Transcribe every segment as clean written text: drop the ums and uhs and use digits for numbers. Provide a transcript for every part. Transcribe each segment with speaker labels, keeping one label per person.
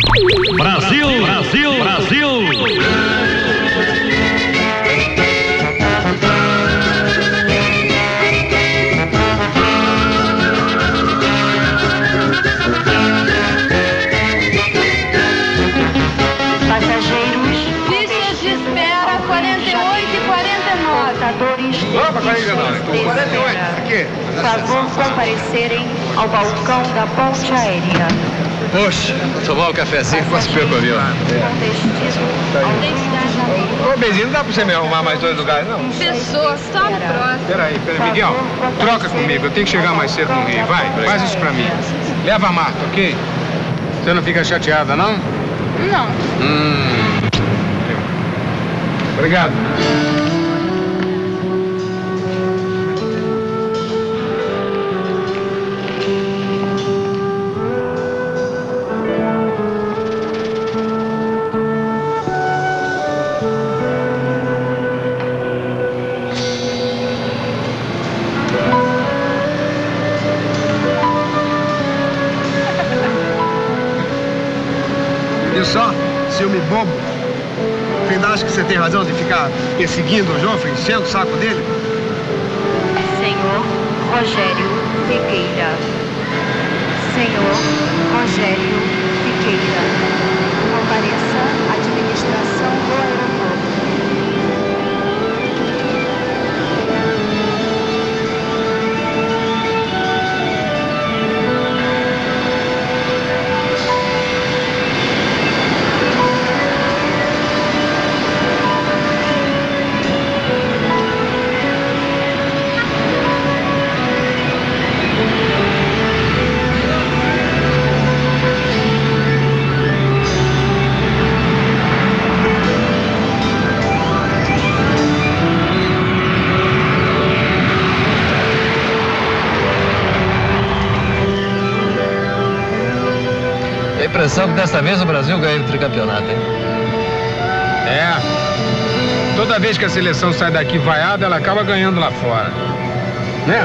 Speaker 1: Brasil, Brasil, Brasil.
Speaker 2: Opa, 49. 48, aqui.
Speaker 3: Favor comparecerem ao balcão da ponte aérea.
Speaker 2: Poxa, tomar um cafezinho com as percorridas. Ô, Bezinho, não dá pra você me arrumar mais 2 lugares, não?
Speaker 4: Pessoa, só no próximo.
Speaker 2: Peraí, Miguel, troca comigo. Eu tenho que chegar mais cedo no Rio. Vai, faz isso pra mim. Leva a Marta, ok? Você não fica chateada, não?
Speaker 4: Não.
Speaker 2: Obrigado. Viu só? Ciúme bobo. Tu ainda acha que você tem razão de ficar perseguindo o Joffre, enchendo o saco dele?
Speaker 3: Senhor Rogério Figueira. Senhor Rogério Figueira. Compareça à administração do aeroporto.
Speaker 5: A impressão que dessa vez o Brasil ganha o tricampeonato, hein?
Speaker 2: É. Toda vez que a seleção sai daqui vaiada, ela acaba ganhando lá fora. Né?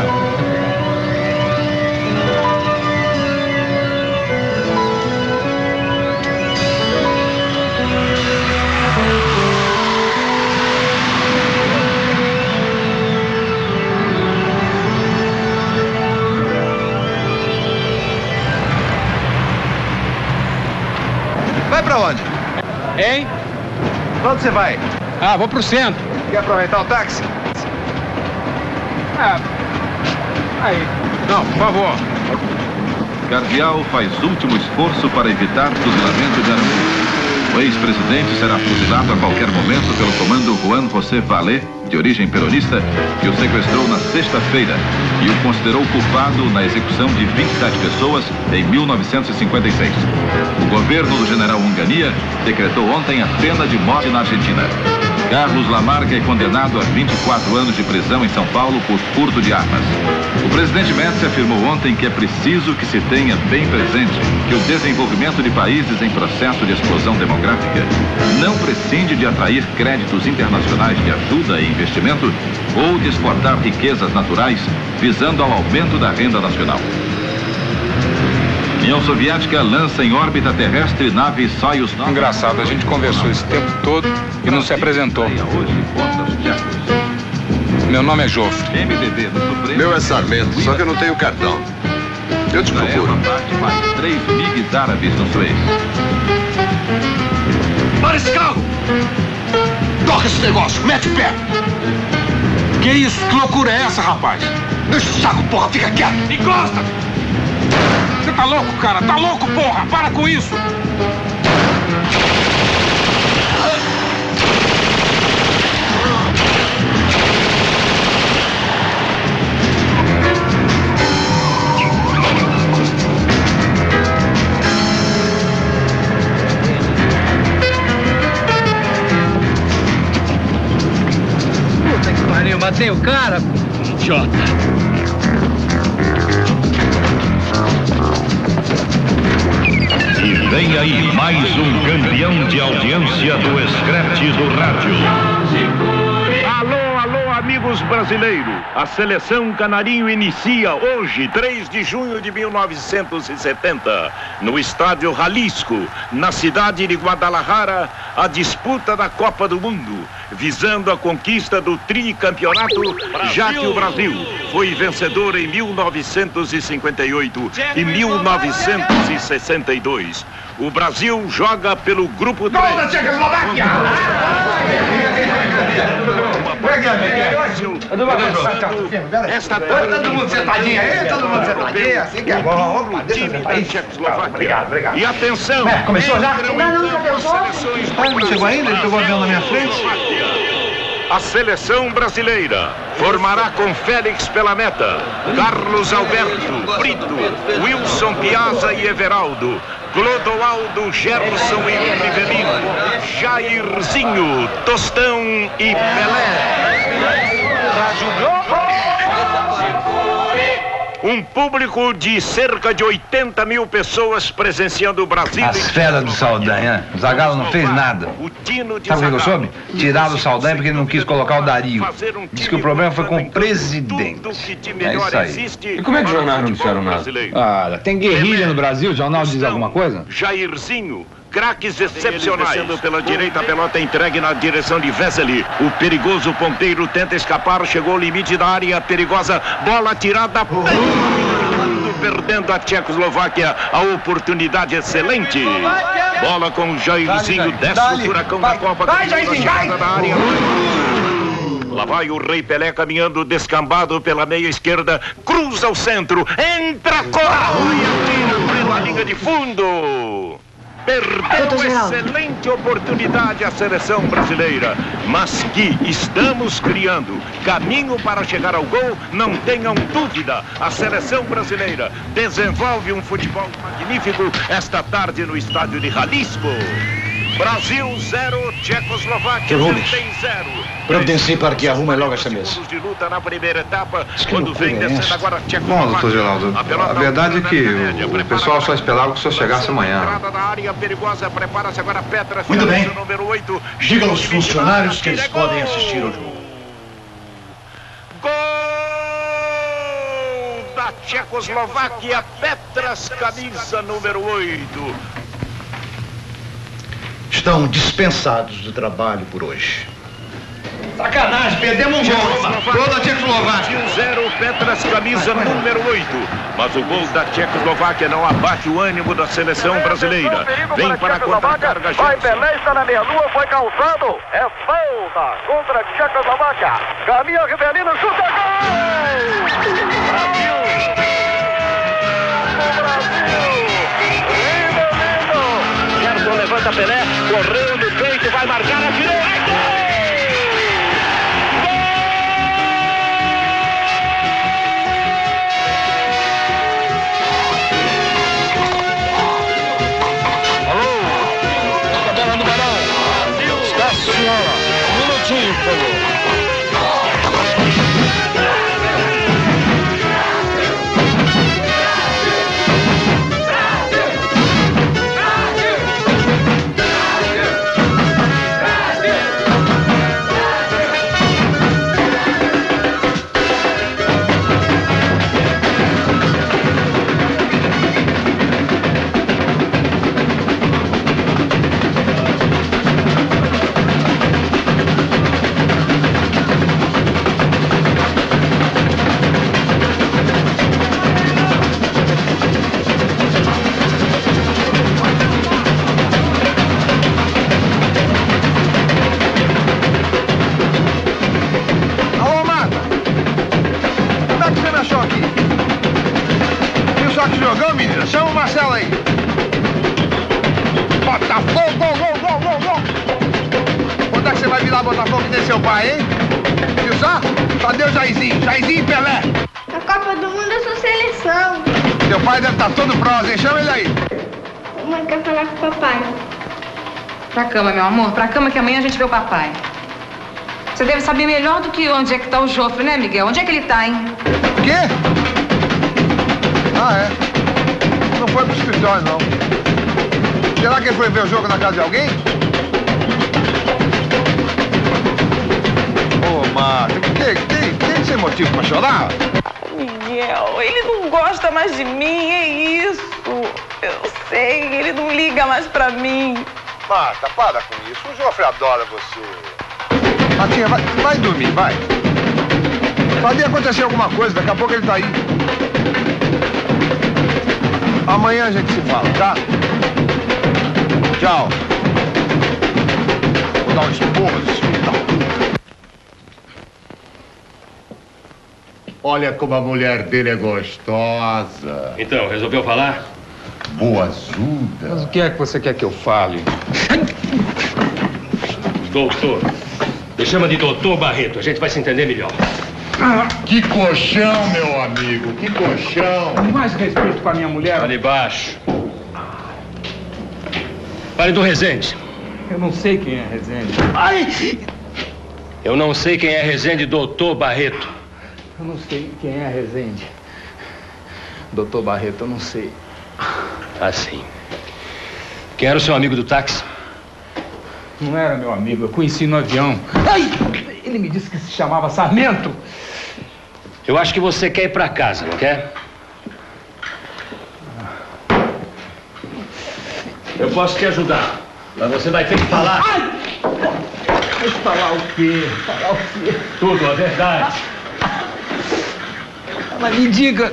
Speaker 6: Vai pra onde?
Speaker 2: Hein?
Speaker 6: Pra onde você vai?
Speaker 2: Ah, vou pro centro.
Speaker 6: Quer aproveitar o táxi?
Speaker 2: Aí. Não, por favor.
Speaker 7: Cardeal faz último esforço para evitar fuzilamento de Arambu. O ex-presidente será fuzilado a qualquer momento pelo comando Juan José Valé, de origem peronista, que o sequestrou na sexta-feira e o considerou culpado na execução de 27 pessoas em 1956. O governo do general Onganía decretou ontem a pena de morte na Argentina. Carlos Lamarca é condenado a 24 anos de prisão em São Paulo por furto de armas. O presidente Médici afirmou ontem que é preciso que se tenha bem presente que o desenvolvimento de países em processo de explosão demográfica não prescinde de atrair créditos internacionais de ajuda e investimento ou de exportar riquezas naturais visando ao aumento da renda nacional. União Soviética lança em órbita terrestre nave Soyuz 9.
Speaker 2: Engraçado, a gente conversou esse tempo todo e não se apresentou. Meu nome é Joffre.
Speaker 6: Meu é Sarmento, só que eu não tenho cartão. Eu te procuro.
Speaker 7: Mais 3 MiGs árabes no Suez.
Speaker 6: Para esse carro! Toca esse negócio, mete o pé!
Speaker 2: Que isso? Que loucura é essa, rapaz?
Speaker 6: Deixa o saco, porra, fica quieto!
Speaker 2: Encosta! Você tá louco, cara? Tá louco, porra? Para com isso!
Speaker 5: Puta que pariu, matei o cara, idiota.
Speaker 1: E vem aí mais um campeão de audiência do Scratch do rádio.
Speaker 2: Alô, alô, amigo
Speaker 1: amigos brasileiros, a seleção canarinho inicia hoje, 3 de junho de 1970, no estádio Jalisco, na cidade de Guadalajara, a disputa da Copa do Mundo, visando a conquista do tricampeonato, já que o Brasil foi vencedor em 1958 e 1962. O Brasil joga pelo grupo 3.
Speaker 8: Gol da Tchecoslováquia!
Speaker 1: Esta tarde,
Speaker 8: todo mundo sentadinho aí, todo mundo sentadinho, assim que é bom. Opa, deixa eu aí.
Speaker 1: Obrigado. E atenção!
Speaker 8: Começou já?
Speaker 2: Não chegou ainda? Ele pegou o avião na minha frente?
Speaker 1: A seleção brasileira formará com Félix pela meta, Carlos Alberto, Brito, Wilson Piazza e Everaldo, Clodoaldo, Gerson e Rivelino, Jairzinho, Tostão e Pelé. Um público de cerca de 80 mil pessoas presenciando o Brasil.
Speaker 5: As feras do Saldanha. O Zagallo não fez nada. Sabe o que eu soube? Tiraram o Saldanha porque ele não quis colocar o Dario. Diz que o problema foi com o presidente. É isso aí.
Speaker 9: E como é que os jornais não disseram nada?
Speaker 2: Ah, tem guerrilha no Brasil? O jornal diz alguma coisa?
Speaker 1: Jairzinho. Craques excepcionais. Descendo pela direita, a pelota entregue na direção de Vesely. O perigoso ponteiro tenta escapar, chegou ao limite da área perigosa. Bola tirada. Perdendo a Tchecoslováquia a oportunidade excelente. Bola com o Jairzinho, desce o furacão da Copa.
Speaker 8: Vai, Jairzinho, vai!
Speaker 1: Lá vai o Rei Pelé caminhando descambado pela meia esquerda. Cruza o centro. Entra, corre e atira pela linha de fundo. Perdeu excelente oportunidade a seleção brasileira, mas que estamos criando caminho para chegar ao gol, não tenham dúvida. A seleção brasileira desenvolve um futebol magnífico esta tarde no estádio de Jalisco. Brasil 0, Tchecoslováquia também 0.
Speaker 9: Providencie para que arrume logo essa mesa.
Speaker 1: De luta na primeira etapa, quando vem descendo agora Tchecoslováquia.
Speaker 2: Bom, doutor Geraldo, a verdade é que o pessoal só esperava que o senhor chegasse amanhã.
Speaker 9: Muito bem. Diga aos funcionários que eles podem assistir ao jogo.
Speaker 1: Gol da Tchecoslováquia, Petras, camisa número 8.
Speaker 9: Estão dispensados do trabalho por hoje.
Speaker 8: Sacanagem, perdemos um gol. Gol da Tchecoslováquia.
Speaker 1: 0, Petras, camisa número 8. Mas o gol da Tchecoslováquia não abate o ânimo da seleção brasileira. Vem para a contra-carga.
Speaker 10: Vai, Pelé, está na meia-lua, foi calçado. É falta contra a Tchecoslováquia. Caminha Rivelino, chuta, gol! Brasil! Levanta Pelé, correu no peito, vai marcar, atirou, é gol!
Speaker 8: Alô? Tabela no Barão. Está, senhora. Um minutinho, por favor.
Speaker 2: Jogão, menina. Chama o Marcelo aí. Botafogo, gol. Quando é que você vai virar Botafogo que tem seu pai, hein? Viu só? Cadê o Jairzinho? Jairzinho e Pelé.
Speaker 4: A Copa do Mundo é sua seleção.
Speaker 2: Seu pai deve estar todo prosa, hein? Chama ele aí.
Speaker 4: Mãe quer falar com o papai.
Speaker 11: Pra cama, meu amor. Pra cama que amanhã a gente vê o papai. Você deve saber melhor do que onde é que tá o Jofre, né, Miguel? Onde é que ele tá, hein?
Speaker 2: O quê? Ah, é? Não foi pro escritório, não. Será que ele foi ver o jogo na casa de alguém? Ô,
Speaker 12: Marta, tem sem motivo pra chorar?
Speaker 11: Miguel, ele não gosta mais de mim, é isso. Eu sei, ele não liga mais pra mim.
Speaker 12: Marta, para com isso. O Joffre adora você. Martinha, vai dormir, vai. Pode acontecer alguma coisa, daqui a pouco ele tá aí. Amanhã a gente se fala, tá? Tchau. Vou dar um esporro desse filho da puta.
Speaker 9: Olha como a mulher dele é gostosa.
Speaker 13: Então, resolveu falar?
Speaker 9: Boazuda.
Speaker 2: Mas o que é que você quer que eu fale?
Speaker 13: Doutor. Me chama de doutor Barreto, a gente vai se entender melhor.
Speaker 9: Que colchão, meu amigo, que colchão.
Speaker 2: Mais respeito com a minha mulher.
Speaker 13: Fale baixo. Fale do Rezende.
Speaker 2: Eu não sei quem é Rezende.
Speaker 13: Ai! Eu não sei quem é Rezende, doutor Barreto.
Speaker 2: Eu não sei quem é Rezende. Doutor Barreto, eu não sei.
Speaker 13: Assim. Quem era o seu amigo do táxi?
Speaker 2: Não era meu amigo, eu conheci no avião. Ai! Ele me disse que se chamava Sarmento.
Speaker 13: Eu acho que você quer ir pra casa, não quer? Eu posso te ajudar, mas você vai ter que falar.
Speaker 2: Ai! Mas falar o quê? Falar o quê?
Speaker 13: Tudo, a verdade.
Speaker 2: Mas me diga.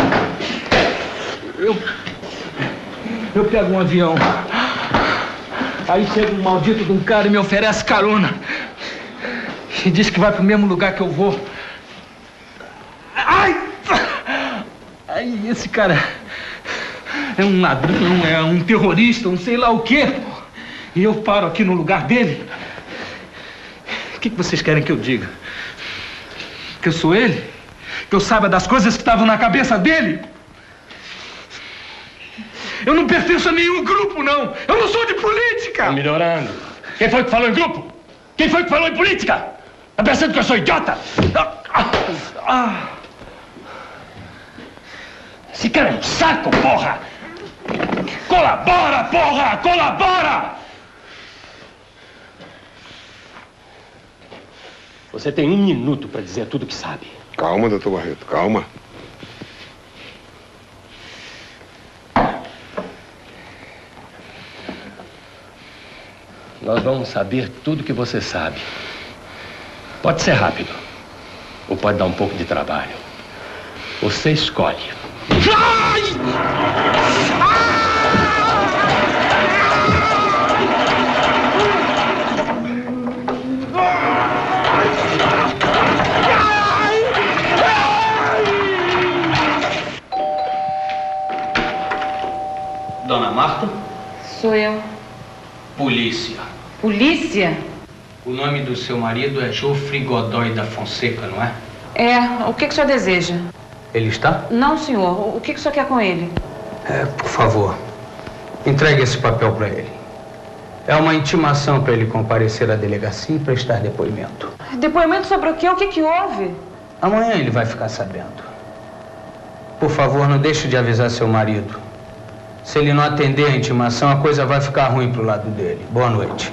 Speaker 2: Eu pego um avião. Aí chega um maldito de um cara e me oferece carona. E diz que vai pro mesmo lugar que eu vou. Ai! Aí esse cara é um ladrão, é um terrorista, um sei lá o quê. E eu paro aqui no lugar dele. O que vocês querem que eu diga? Que eu sou ele? Que eu saiba das coisas que estavam na cabeça dele? Eu não pertenço a nenhum grupo, não. Eu não sou de política.
Speaker 13: Tá melhorando. Quem foi que falou em grupo? Quem foi que falou em política? Tá pensando que eu sou idiota? Esse cara é um saco, porra! Colabora, porra! Colabora! Você tem 1 minuto para dizer tudo que sabe.
Speaker 6: Calma, doutor Barreto, calma.
Speaker 13: Nós vamos saber tudo que você sabe. Pode ser rápido, ou pode dar um pouco de trabalho. Você escolhe.
Speaker 2: Ai!
Speaker 14: Dona Marta?
Speaker 11: Sou eu.
Speaker 14: Polícia.
Speaker 11: Polícia?
Speaker 14: O nome do seu marido é Joffre Godoy da Fonseca, não é?
Speaker 11: É. O que o senhor deseja?
Speaker 14: Ele está?
Speaker 11: Não, senhor. O que o senhor quer com ele?
Speaker 14: Por favor, entregue esse papel para ele. É uma intimação para ele comparecer à delegacia e prestar depoimento.
Speaker 11: Depoimento sobre o quê? O que houve?
Speaker 14: Amanhã ele vai ficar sabendo. Por favor, não deixe de avisar seu marido. Se ele não atender a intimação, a coisa vai ficar ruim pro lado dele. Boa noite.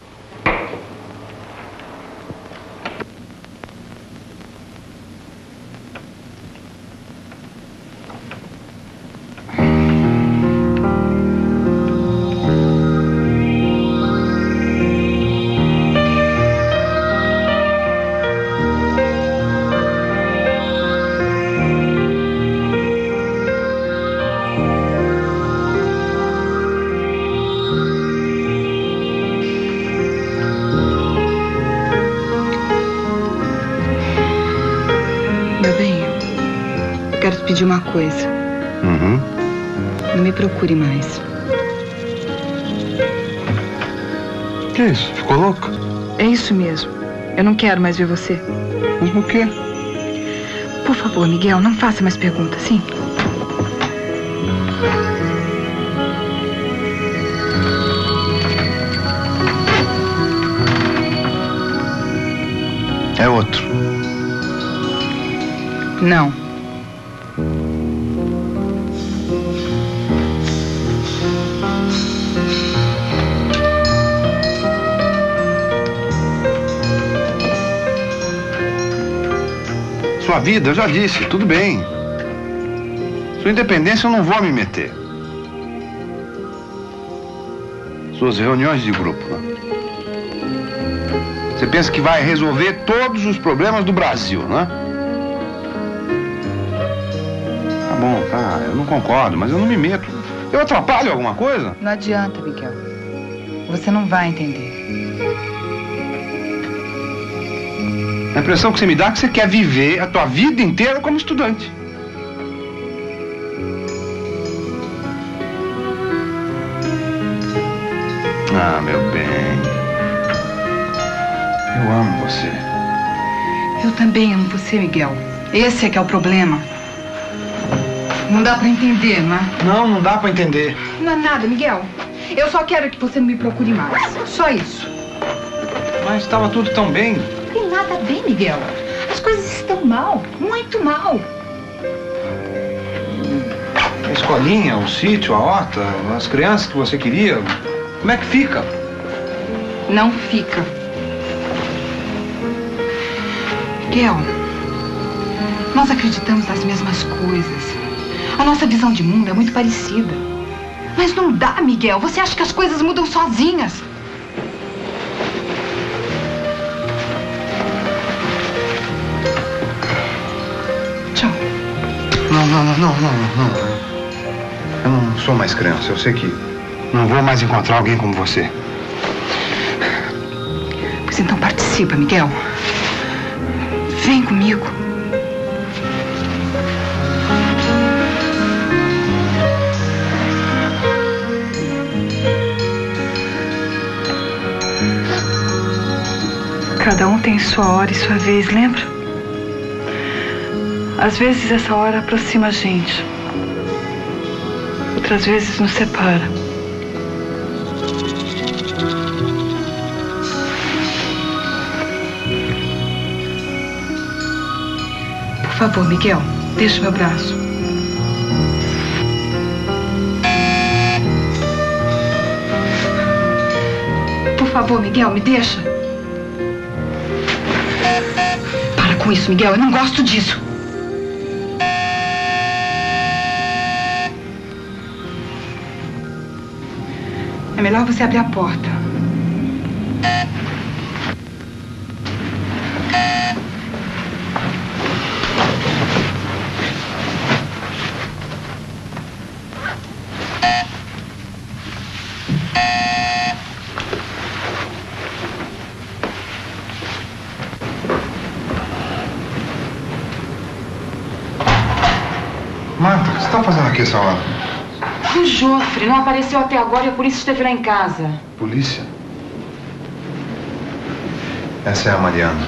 Speaker 15: Pedir uma coisa. Não me procure mais.
Speaker 6: Que isso? Ficou louco?
Speaker 15: É isso mesmo. Eu não quero mais ver você.
Speaker 6: Mas por quê?
Speaker 15: Por favor, Miguel, não faça mais perguntas, sim?
Speaker 6: É outro.
Speaker 15: Não.
Speaker 12: sua vida, eu já disse, tudo bem. Sua independência eu não vou me meter. Suas reuniões de grupo, né? Você pensa que vai resolver todos os problemas do Brasil, né? Tá bom, tá, eu não concordo, mas eu não me meto. Eu atrapalho alguma coisa?
Speaker 15: Não adianta, Miguel. Você não vai entender.
Speaker 12: A impressão que você me dá é que você quer viver a tua vida inteira como estudante. Ah, meu bem. Eu amo você.
Speaker 15: Eu também amo você, Miguel. Esse é que é o problema. Não dá pra entender, não é?
Speaker 12: Não dá pra entender.
Speaker 15: Não é nada, Miguel. Eu só quero que você não me procure mais. Só isso.
Speaker 12: Mas estava tudo tão bem.
Speaker 15: Não tem nada bem, Miguel. As coisas estão mal. Muito mal.
Speaker 12: A escolinha, o sítio, a horta, as crianças que você queria. Como é que fica?
Speaker 15: Não fica. Miguel, nós acreditamos nas mesmas coisas. A nossa visão de mundo é muito parecida. Mas não dá, Miguel. Você acha que as coisas mudam sozinhas? Tchau.
Speaker 12: Não. Eu não sou mais criança. Eu sei que não vou mais encontrar alguém como você.
Speaker 15: Pois então participa, Miguel. Vem comigo. Cada um tem sua hora e sua vez, lembra? Às vezes essa hora aproxima a gente. Outras vezes nos separa. Por favor, Miguel, deixa o meu braço. Por favor, Miguel, me deixa. Para com isso, Miguel, eu não gosto disso. É melhor você abrir a porta.
Speaker 12: Marta, o que você está fazendo aqui essa hora?
Speaker 11: O Jofre não apareceu até agora e a polícia esteve lá em casa.
Speaker 12: Polícia? Essa é a Mariana.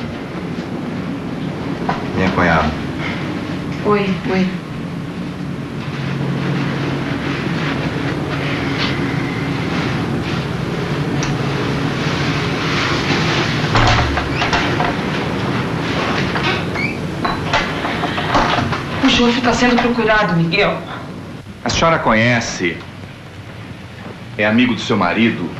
Speaker 12: Minha cunhada.
Speaker 11: Oi. O Jofre está sendo procurado, Miguel.
Speaker 16: A senhora conhece? É amigo do seu marido?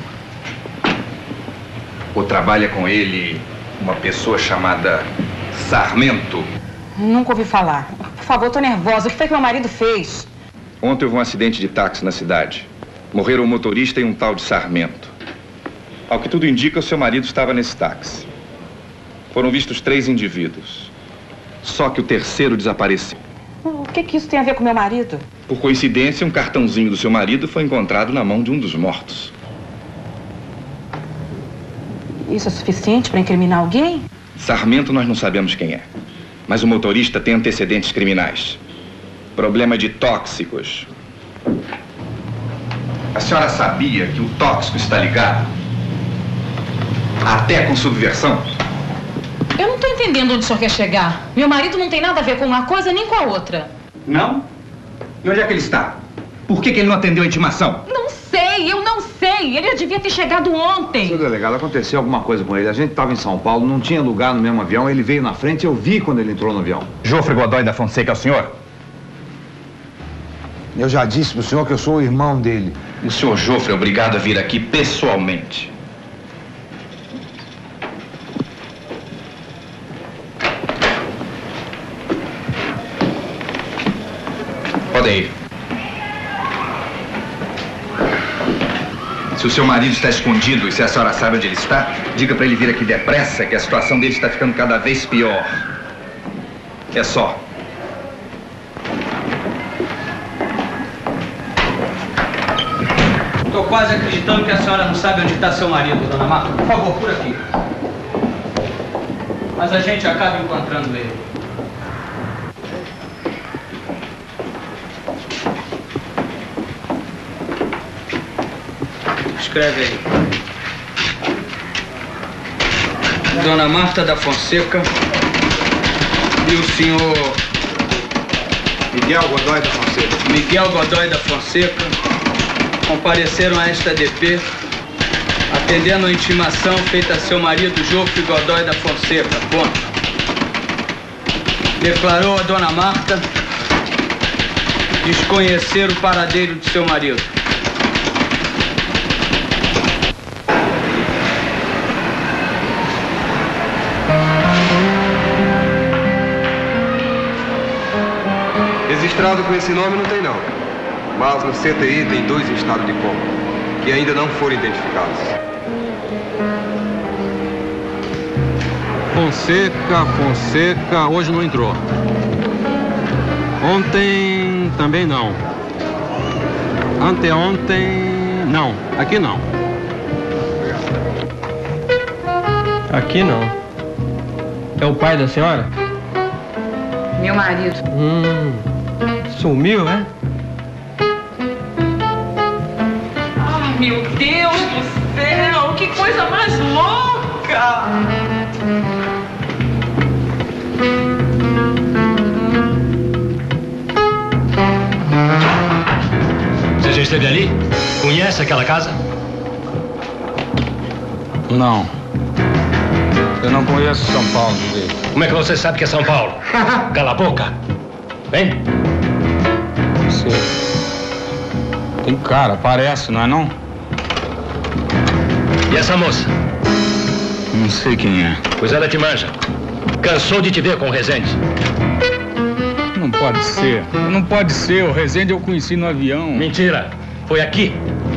Speaker 16: Ou trabalha com ele uma pessoa chamada Sarmento?
Speaker 11: Nunca ouvi falar. Por favor, tô nervosa. O que foi que meu marido fez?
Speaker 16: Ontem houve um acidente de táxi na cidade. Morreram o motorista e um tal de Sarmento. Ao que tudo indica, o seu marido estava nesse táxi. Foram vistos 3 indivíduos. Só que o terceiro desapareceu.
Speaker 11: O que isso tem a ver com meu marido?
Speaker 16: Por coincidência, um cartãozinho do seu marido foi encontrado na mão de um dos mortos.
Speaker 11: Isso é suficiente para incriminar alguém?
Speaker 16: Sarmento nós não sabemos quem é. Mas o motorista tem antecedentes criminais. Problema de tóxicos. A senhora sabia que o tóxico está ligado até com subversão?
Speaker 11: Eu não estou entendendo onde o senhor quer chegar. Meu marido não tem nada a ver com uma coisa nem com a outra.
Speaker 16: Não? E onde é que ele está? Por que ele não atendeu a intimação?
Speaker 11: Não sei, eu não sei. Ele já devia ter chegado ontem.
Speaker 12: Seu delegado, aconteceu alguma coisa com ele. A gente estava em São Paulo, não tinha lugar no mesmo avião. Ele veio na frente e eu vi quando ele entrou no avião.
Speaker 16: Jofre Godoy da Fonseca é o senhor?
Speaker 12: Eu já disse pro senhor que eu sou o irmão dele.
Speaker 16: O senhor Jofre é obrigado a vir aqui pessoalmente. Sei. Se o seu marido está escondido e se a senhora sabe onde ele está, diga para ele vir aqui depressa, que a situação dele está ficando cada vez pior. É só.
Speaker 14: Estou quase acreditando que a senhora não sabe onde está seu marido, dona Marta. Por favor, por aqui. Mas a gente acaba encontrando ele. Escreve aí. Dona Marta da Fonseca e o senhor...
Speaker 12: Miguel Godoy da Fonseca.
Speaker 14: Miguel Godoy da Fonseca compareceram a esta DP atendendo a intimação feita a seu marido Jofre Godoy da Fonseca. Ponto. Declarou a dona Marta desconhecer o paradeiro de seu marido.
Speaker 17: Registrado com esse nome não tem não. Mas no CTI tem 2 em estado de coma, que ainda não foram identificados.
Speaker 18: Fonseca, hoje não entrou. Ontem também não. Anteontem, não. Aqui não.
Speaker 19: Aqui não. É o pai da senhora?
Speaker 11: Meu marido.
Speaker 19: Sumiu, é?
Speaker 11: Ai, meu Deus do céu! Que coisa mais louca!
Speaker 13: Você já esteve ali? Conhece aquela casa?
Speaker 2: Não. Eu não conheço São Paulo direito.
Speaker 13: Como é que você sabe que é São Paulo? Cala a boca. Vem.
Speaker 2: Você... Tem cara, parece, não é não?
Speaker 13: E essa moça?
Speaker 2: Não sei quem é.
Speaker 13: Pois ela te manja. Cansou de te ver com o Rezende.
Speaker 2: Não pode ser. Não pode ser. O Rezende eu conheci no avião.
Speaker 13: Mentira. Foi aqui.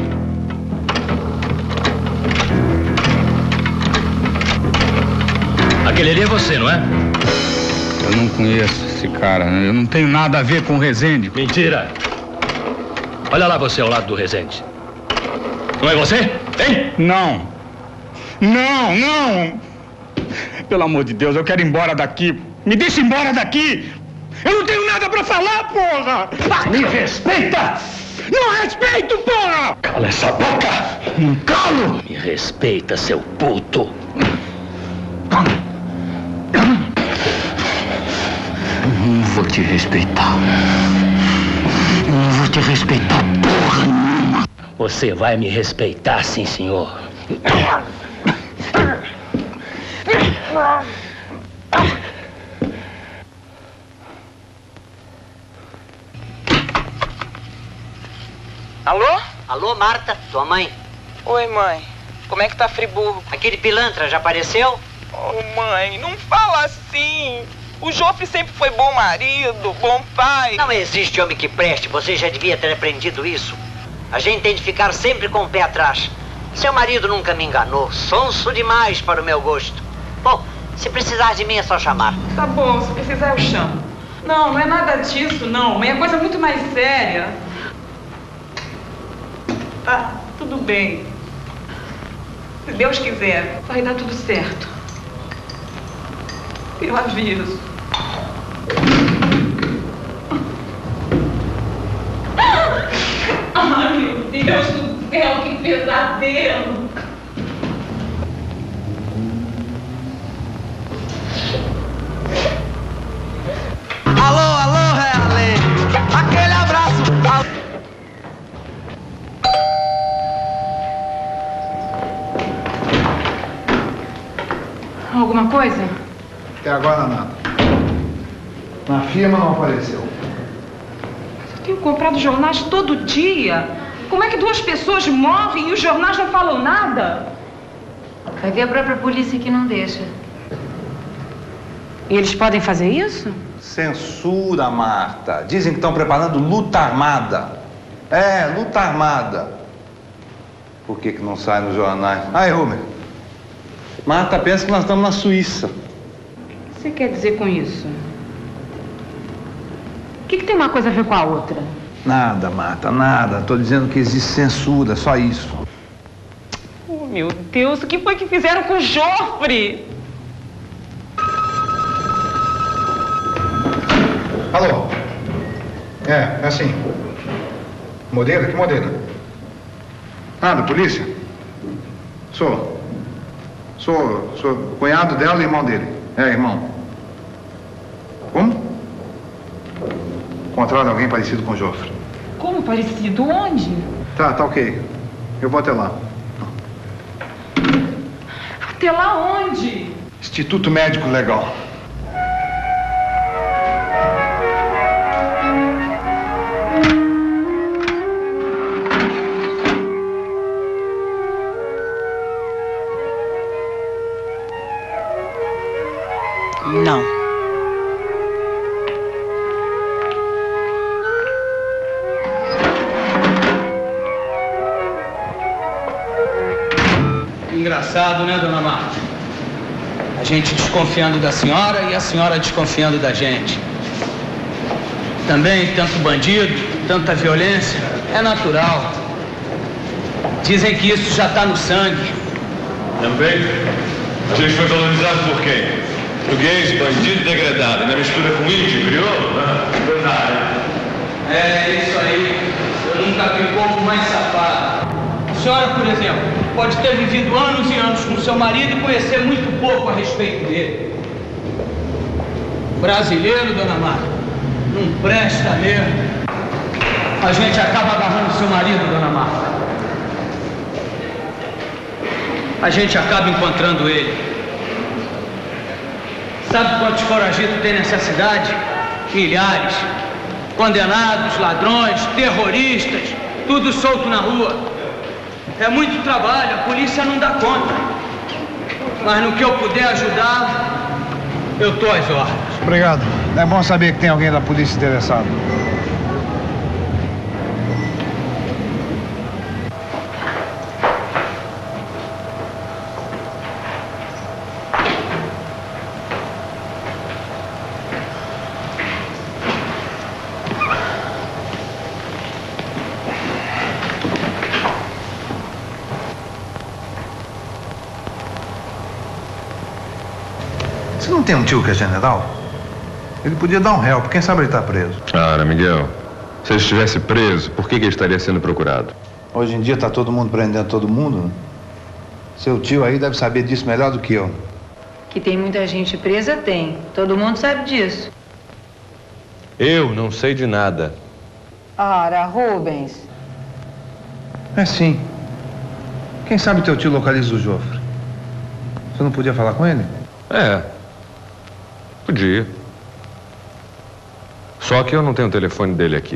Speaker 13: Aquele ali é você, não é?
Speaker 2: Eu não conheço esse cara. Eu não tenho nada a ver com o Rezende.
Speaker 13: Mentira. Olha lá você ao lado do Rezende. Não é você? Hein?
Speaker 2: Não. Não, não. Pelo amor de Deus, eu quero ir embora daqui. Me deixa embora daqui. Eu não tenho nada pra falar, porra.
Speaker 13: Me respeita.
Speaker 2: Não respeito, porra.
Speaker 13: Cala essa boca.
Speaker 2: Não calo.
Speaker 13: Me respeita, seu puto.
Speaker 2: Não vou te respeitar. Não vou te respeitar, porra nenhuma.
Speaker 13: Você vai me respeitar, sim, senhor.
Speaker 20: Alô?
Speaker 21: Alô, Marta, tua mãe?
Speaker 20: Oi, mãe. Como é que tá Friburgo?
Speaker 21: Aquele pilantra já apareceu?
Speaker 20: Oh, mãe, não fala assim. O Jofre sempre foi bom marido, bom pai.
Speaker 21: Não existe homem que preste, você já devia ter aprendido isso. A gente tem de ficar sempre com o pé atrás. Seu marido nunca me enganou, sonso demais para o meu gosto. Bom, se precisar de mim é só chamar.
Speaker 11: Tá bom, se precisar eu chamo. Não, não é nada disso, não. Mãe, é coisa muito mais séria. Tá, tudo bem. Se Deus quiser, vai dar tudo certo. Eu aviso. Ai, meu Deus do céu, que pesadelo!
Speaker 20: Alô, alô, realengo. Aquele abraço.
Speaker 11: Alguma coisa?
Speaker 12: Até agora nada. Na firma não apareceu.
Speaker 11: Eu tenho comprado jornais todo dia. Como é que 2 pessoas morrem e os jornais não falam nada?
Speaker 22: Vai ver a própria polícia que não deixa.
Speaker 11: E eles podem fazer isso?
Speaker 5: Censura, Marta. Dizem que estão preparando luta armada. É, luta armada. Por que não sai nos jornais? Aí, Rubem. Marta pensa que nós estamos na Suíça.
Speaker 11: O que você quer dizer com isso? O que tem uma coisa a ver com a outra?
Speaker 5: Nada, Marta, nada. Estou dizendo que existe censura, só isso.
Speaker 11: Oh, meu Deus, o que foi que fizeram com o Joffre?
Speaker 12: Alô? É assim. Modelo? Que modelo? Nada, polícia? Sou cunhado dela e irmão dele. É, irmão. Como? Encontraram alguém parecido com o Joffre.
Speaker 11: Como parecido? Onde?
Speaker 12: Tá ok. Eu vou até lá.
Speaker 11: Até lá onde?
Speaker 12: Instituto Médico Legal.
Speaker 3: Não.
Speaker 14: Engraçado, né, dona Marta? A gente desconfiando da senhora e a senhora desconfiando da gente. Também tanto bandido, tanta violência, é natural. Dizem que isso já está no sangue.
Speaker 8: Também? A gente foi colonizado por quem? Português, bandido, degradado. Ainda mistura com índio, crioulo? Verdade.
Speaker 14: É isso aí. Eu nunca vi povo mais safado. A senhora, por exemplo, pode ter vivido anos e anos com seu marido e conhecer muito pouco a respeito dele. Brasileiro, dona Marta, não presta mesmo. A gente acaba agarrando seu marido, dona Marta. A gente acaba encontrando ele. Sabe quantos foragidos tem nessa cidade? Milhares. Condenados, ladrões, terroristas, tudo solto na rua. É muito trabalho, a polícia não dá conta. Mas no que eu puder ajudar, eu tô às ordens.
Speaker 12: Obrigado. É bom saber que tem alguém da polícia interessado.
Speaker 5: Você não tem um tio que é general? Ele podia dar um help, quem sabe ele está preso.
Speaker 7: Ora, Miguel, se ele estivesse preso, por que ele estaria sendo procurado?
Speaker 5: Hoje em dia está todo mundo prendendo todo mundo, né? Seu tio aí deve saber disso melhor do que eu.
Speaker 11: Que tem muita gente presa, tem. Todo mundo sabe disso.
Speaker 13: Eu não sei de nada.
Speaker 11: Ora, Rubens.
Speaker 5: É sim. Quem sabe teu tio localiza o Joffre? Você não podia falar com ele?
Speaker 13: É. Podia. Só que eu não tenho o telefone dele aqui.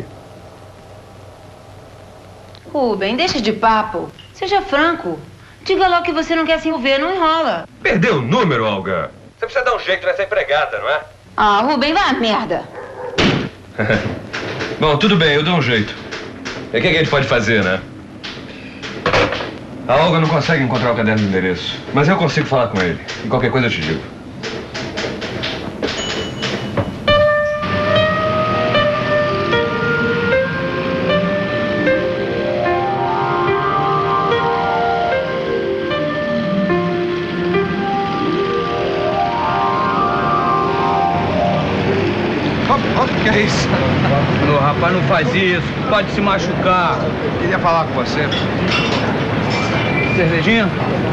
Speaker 11: Rubem, deixa de papo. Seja franco. Diga logo que você não quer se envolver, não enrola.
Speaker 13: Perdeu o número, Olga. Você precisa dar um jeito nessa empregada, não é?
Speaker 11: Ah, Rubem, vai a merda.
Speaker 13: Bom, tudo bem, eu dou um jeito. E o que a gente pode fazer, né? A Olga não consegue encontrar o caderno de endereço, mas eu consigo falar com ele. E qualquer coisa eu te digo.
Speaker 5: O que é isso?
Speaker 14: Ô, rapaz, não faz isso. Pode se machucar.
Speaker 5: Queria falar com você.
Speaker 14: Cervejinha?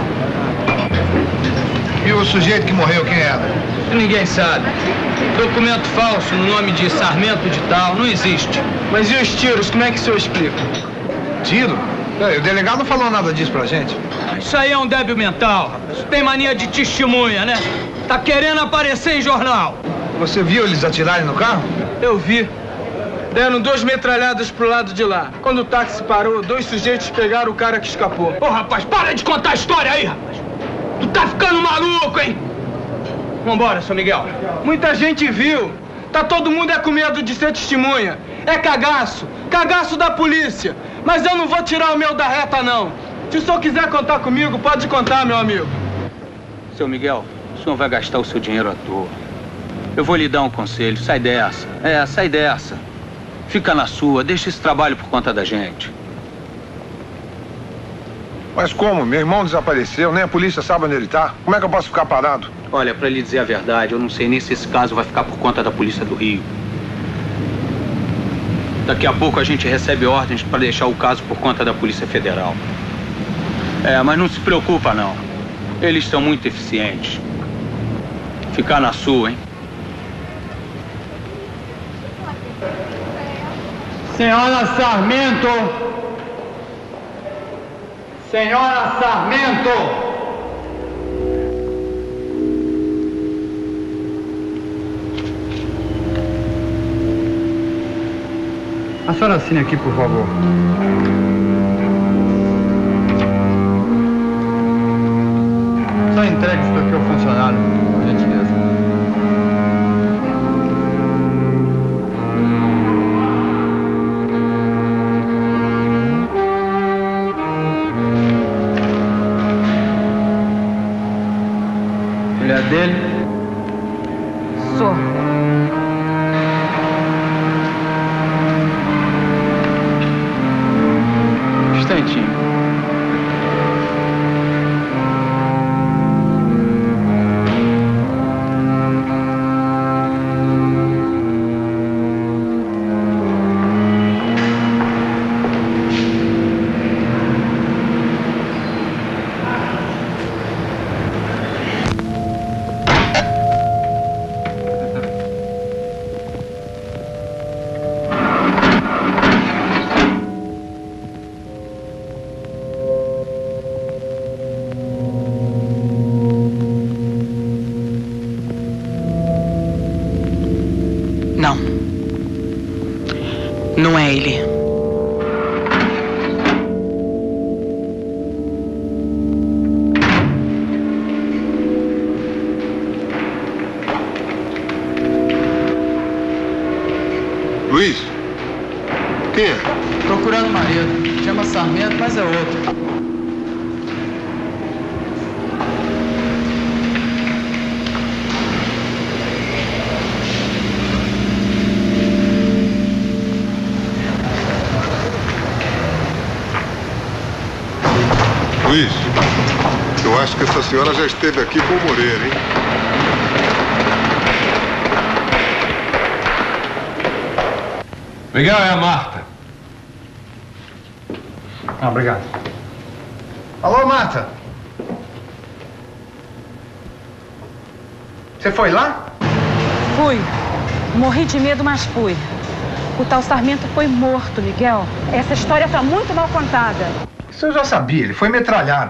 Speaker 12: E o sujeito que morreu, quem era?
Speaker 14: Ninguém sabe. Documento falso no nome de Sarmento de tal, não existe. Mas e os tiros, como é que o senhor explica?
Speaker 12: Tiro? O delegado não falou nada disso pra gente.
Speaker 14: Isso aí é um débil mental, rapaz. Tem mania de testemunha, né? Tá querendo aparecer em jornal.
Speaker 12: Você viu eles atirarem no carro?
Speaker 2: Eu vi. Deram 2 metralhadas pro lado de lá. Quando o táxi parou, 2 sujeitos pegaram o cara que escapou.
Speaker 14: Ô, rapaz, para de contar a história aí, rapaz. Tu tá ficando maluco, hein? Vambora, seu Miguel.
Speaker 2: Muita gente viu.
Speaker 14: Tá todo mundo com medo de ser testemunha. É cagaço. Cagaço da polícia. Mas eu não vou tirar o meu da reta, não. Se o senhor quiser contar comigo, pode contar, meu amigo. Seu Miguel, o senhor vai gastar o seu dinheiro à toa. Eu vou lhe dar um conselho. Sai dessa. Sai dessa. Fica na sua. Deixa esse trabalho por conta da gente.
Speaker 12: Mas como? Meu irmão desapareceu, nem a polícia sabe onde ele tá. Como é que eu posso ficar parado?
Speaker 14: Olha, pra lhe dizer a verdade, eu não sei nem se esse caso vai ficar por conta da Polícia do Rio. Daqui a pouco a gente recebe ordens para deixar o caso por conta da Polícia Federal. Mas não se preocupa, não. Eles são muito eficientes. Ficar na sua, hein?
Speaker 1: Senhora Sarmento! Senhora Sarmento! A senhora assine aqui, por favor. Só entregue isso aqui ao funcionário, por gentileza. Mulher dele?
Speaker 11: Sou.
Speaker 14: Instantinho.
Speaker 3: Não. Não é ele.
Speaker 12: Luiz? Quem é?
Speaker 1: Procurando o marido. Chama Sarmento, mas é outro.
Speaker 12: Luiz, eu acho que essa senhora já esteve aqui com o Moreira, hein?
Speaker 18: Miguel, é a Marta.
Speaker 1: Obrigado.
Speaker 9: Alô, Marta? Você foi lá?
Speaker 11: Fui. Morri de medo, mas fui. O tal Sarmento foi morto, Miguel. Essa história tá muito mal contada.
Speaker 9: Isso eu já sabia, ele foi metralhado.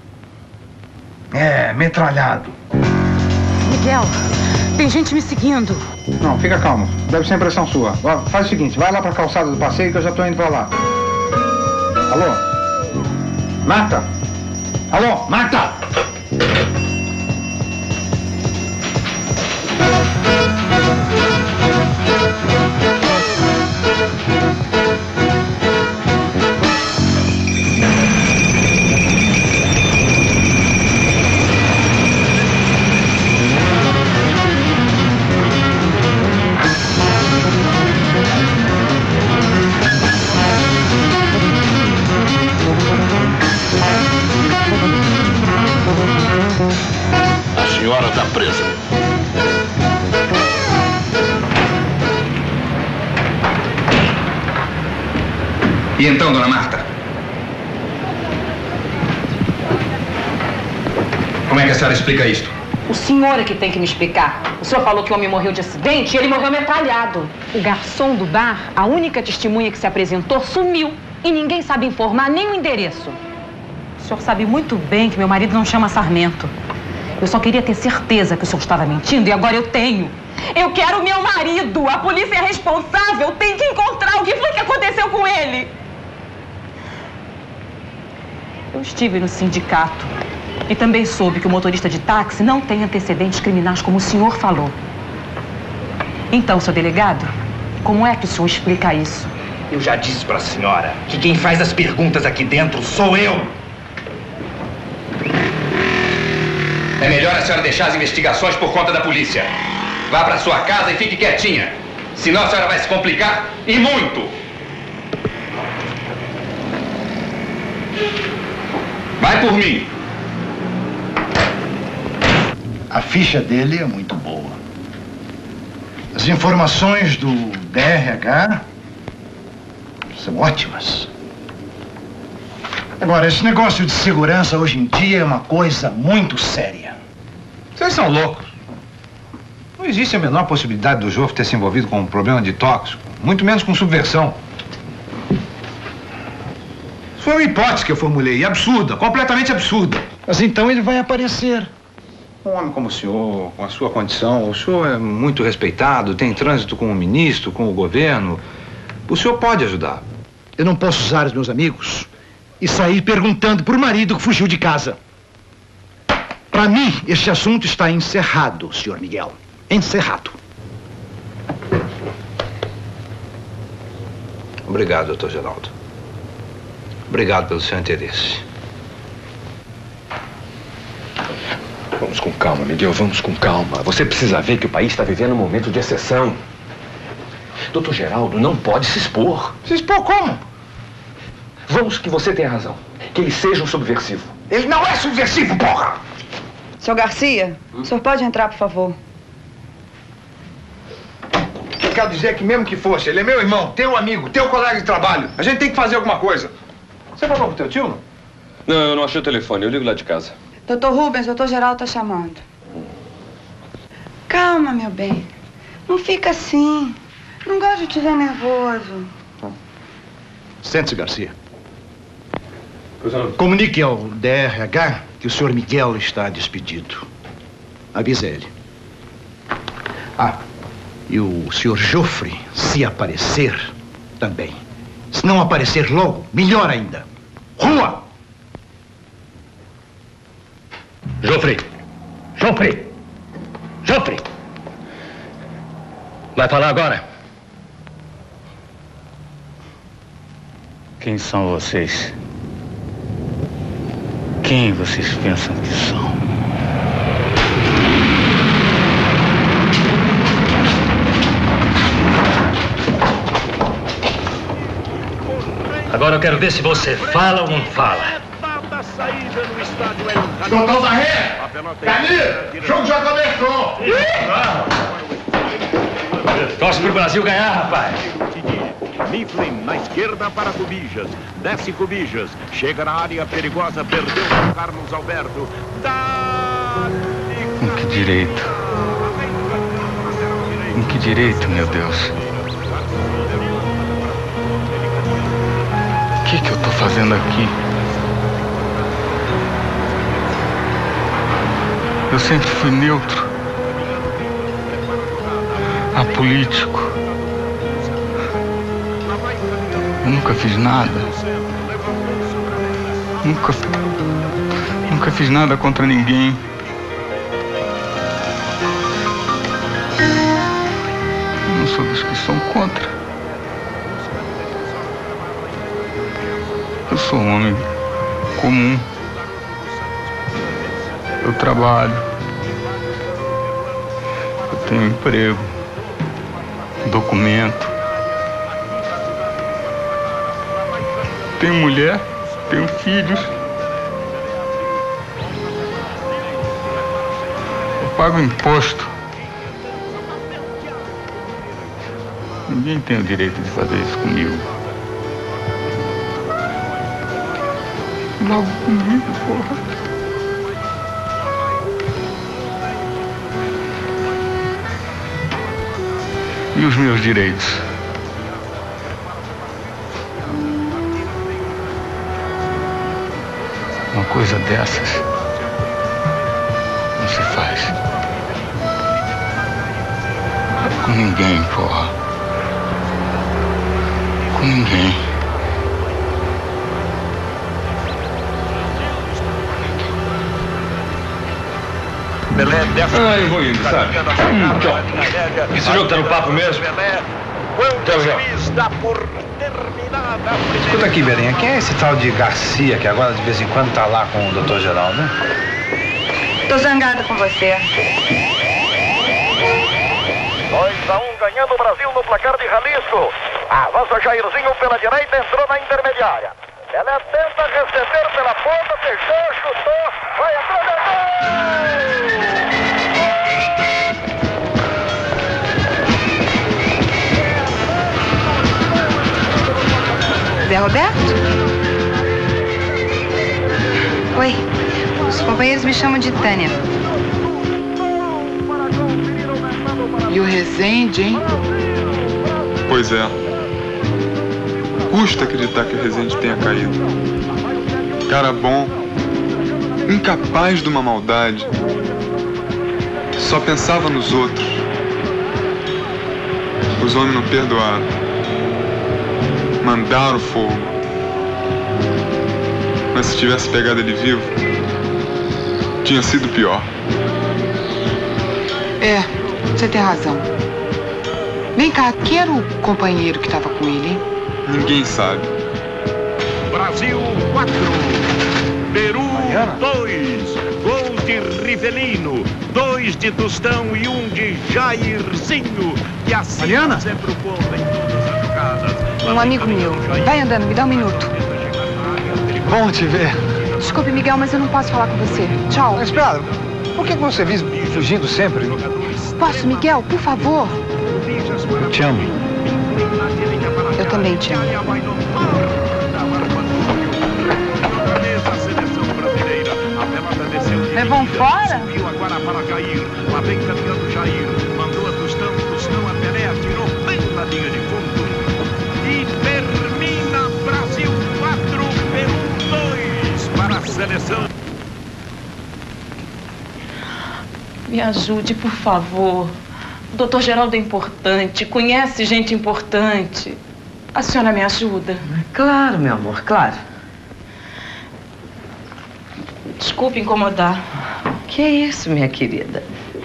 Speaker 9: Metralhado.
Speaker 11: Miguel, tem gente me seguindo.
Speaker 9: Não, fica calmo. Deve ser impressão sua. Faz o seguinte, vai lá pra calçada do passeio que eu já tô indo pra lá. Alô? Marta? Alô, Marta?
Speaker 6: A senhora está presa.
Speaker 16: E então, dona Marta? Como é que a senhora explica isto?
Speaker 11: O senhor é que tem que me explicar. O senhor falou que o homem morreu de acidente e ele morreu metralhado. O garçom do bar, a única testemunha que se apresentou, sumiu. E ninguém sabe informar nem o endereço. O senhor sabe muito bem que meu marido não chama Sarmento. Eu só queria ter certeza que o senhor estava mentindo e agora eu tenho. Eu quero o meu marido. A polícia é responsável. Tem que encontrar o que foi que aconteceu com ele. Eu estive no sindicato e também soube que o motorista de táxi não tem antecedentes criminais como o senhor falou. Então, seu delegado, como é que o senhor explica isso?
Speaker 10: Eu já disse para a senhora que quem faz as perguntas aqui dentro sou eu. É melhor a senhora deixar as investigações por conta da polícia. Vá para sua casa e fique quietinha. Senão a senhora vai se complicar, e muito. Vai por mim.
Speaker 9: A ficha dele é muito boa. As informações do DRH são ótimas. Agora, esse negócio de segurança hoje em dia é uma coisa muito séria.
Speaker 5: Vocês são loucos. Não existe a menor possibilidade do Joffre ter se envolvido com um problema de tóxico, muito menos com subversão. Isso foi uma hipótese que eu formulei, absurda, completamente absurda.
Speaker 9: Mas então ele vai aparecer.
Speaker 5: Um homem como o senhor, com a sua condição, o senhor é muito respeitado, tem trânsito com o ministro, com o governo. O senhor pode ajudar.
Speaker 9: Eu não posso usar os meus amigos e sair perguntando por marido que fugiu de casa. Para mim, este assunto está encerrado, senhor Miguel. Encerrado.
Speaker 5: Obrigado, doutor Geraldo. Obrigado pelo seu interesse.
Speaker 13: Vamos com calma, Miguel, vamos com calma. Você precisa ver que o país está vivendo um momento de exceção. Doutor Geraldo não pode se expor.
Speaker 9: Se expor como?
Speaker 13: Vamos que você tem razão. Que ele seja um subversivo.
Speaker 9: Ele não é subversivo, porra!
Speaker 15: Seu Garcia, o senhor pode entrar, por favor?
Speaker 5: Eu quero dizer que mesmo que fosse, ele é meu irmão, teu amigo, teu colega de trabalho. A gente tem que fazer alguma coisa. Você falou com o teu tio, não?
Speaker 18: Não, eu não achei o telefone. Eu ligo lá de casa.
Speaker 15: Doutor Rubens, doutor Geraldo tá chamando. Calma, meu bem. Não fica assim. Não gosto de te ver nervoso.
Speaker 9: Sente-se, Garcia. Comunique ao DRH que o senhor Miguel está despedido. Avisa ele. Ah, e o senhor Joffre, se aparecer, também. Se não aparecer logo, melhor ainda. Rua!
Speaker 13: Joffre! Joffre! Joffre! Vai falar agora?
Speaker 2: Quem são vocês? Quem vocês pensam que são? Agora eu quero ver se você fala ou não fala.
Speaker 12: Doutor Barré! Camille! Jogo já começou!
Speaker 13: Torce pro Brasil ganhar, rapaz!
Speaker 22: Mifflin na esquerda para Cubijas. Desce Cubijas. Chega na área perigosa. Perdeu para Carlos Alberto.
Speaker 2: Com que direito? Com que direito, meu Deus? O que eu tô fazendo aqui? Eu sempre fui neutro. Apolítico. Eu nunca fiz nada. Nunca fiz nada contra ninguém. Eu não sou dos que são contra. Eu sou um homem comum. Eu trabalho. Eu tenho emprego. Documento. Tenho mulher, tenho filhos. Eu pago imposto. Ninguém tem o direito de fazer isso comigo. Logo comigo, porra. E os meus direitos? Uma coisa dessas não se faz com ninguém, porra. Com ninguém.
Speaker 8: Pelé,
Speaker 18: eu vou indo, sabe? Então, esse jogo tá no papo mesmo?
Speaker 8: Quando o juiz dá por terminada a primeira...
Speaker 5: Escuta aqui, Berinha, quem é esse tal de Garcia que agora de vez em quando tá lá com o Dr. Geraldo, né?
Speaker 15: Tô zangada com você.
Speaker 8: 2-1 ganhando o Brasil no placar de Jalisco. Avança Jairzinho pela direita, entrou na intermediária. Ela tenta receber pela ponta, fechou, chutou, vai entrar,
Speaker 15: Zé Roberto? Oi, os companheiros me chamam de Tânia.
Speaker 4: E o Rezende, hein?
Speaker 17: Pois é. Custa acreditar que o Rezende tenha caído. Cara bom, incapaz de uma maldade. Só pensava nos outros. Os homens não perdoaram. Mandaram fogo. Mas se tivesse pegado ele vivo, tinha sido pior.
Speaker 4: É, você tem razão. Vem cá, quem era o companheiro que estava com ele, hein?
Speaker 17: Ninguém sabe.
Speaker 22: Brasil 4, Peru 2. Gols de Rivelino, 2 de Tostão e 1 de Jairzinho. E assim
Speaker 9: Mariana?
Speaker 22: sempre o ponto em todas as jogadas.
Speaker 15: Um amigo meu. Vai andando, me dá um minuto.
Speaker 12: Bom te ver.
Speaker 15: Desculpe, Miguel, mas eu não posso falar com você. Tchau.
Speaker 12: Mas espera, por que você vive fugindo sempre?
Speaker 15: Posso, Miguel, por favor?
Speaker 12: Te amo.
Speaker 15: Eu também te amo. Levam fora?
Speaker 22: Agora para cair. Lá vem caminhando Jair. Mandou a Tostão, Tostão a Pelé, tirou bem na linha de fundo. E termina Brasil 4, Peru 2 para a seleção.
Speaker 11: Me ajude, por favor. O doutor Geraldo é importante, conhece gente importante. A senhora me ajuda?
Speaker 23: Claro, meu amor, claro.
Speaker 11: Desculpe incomodar.
Speaker 23: Que é isso, minha querida?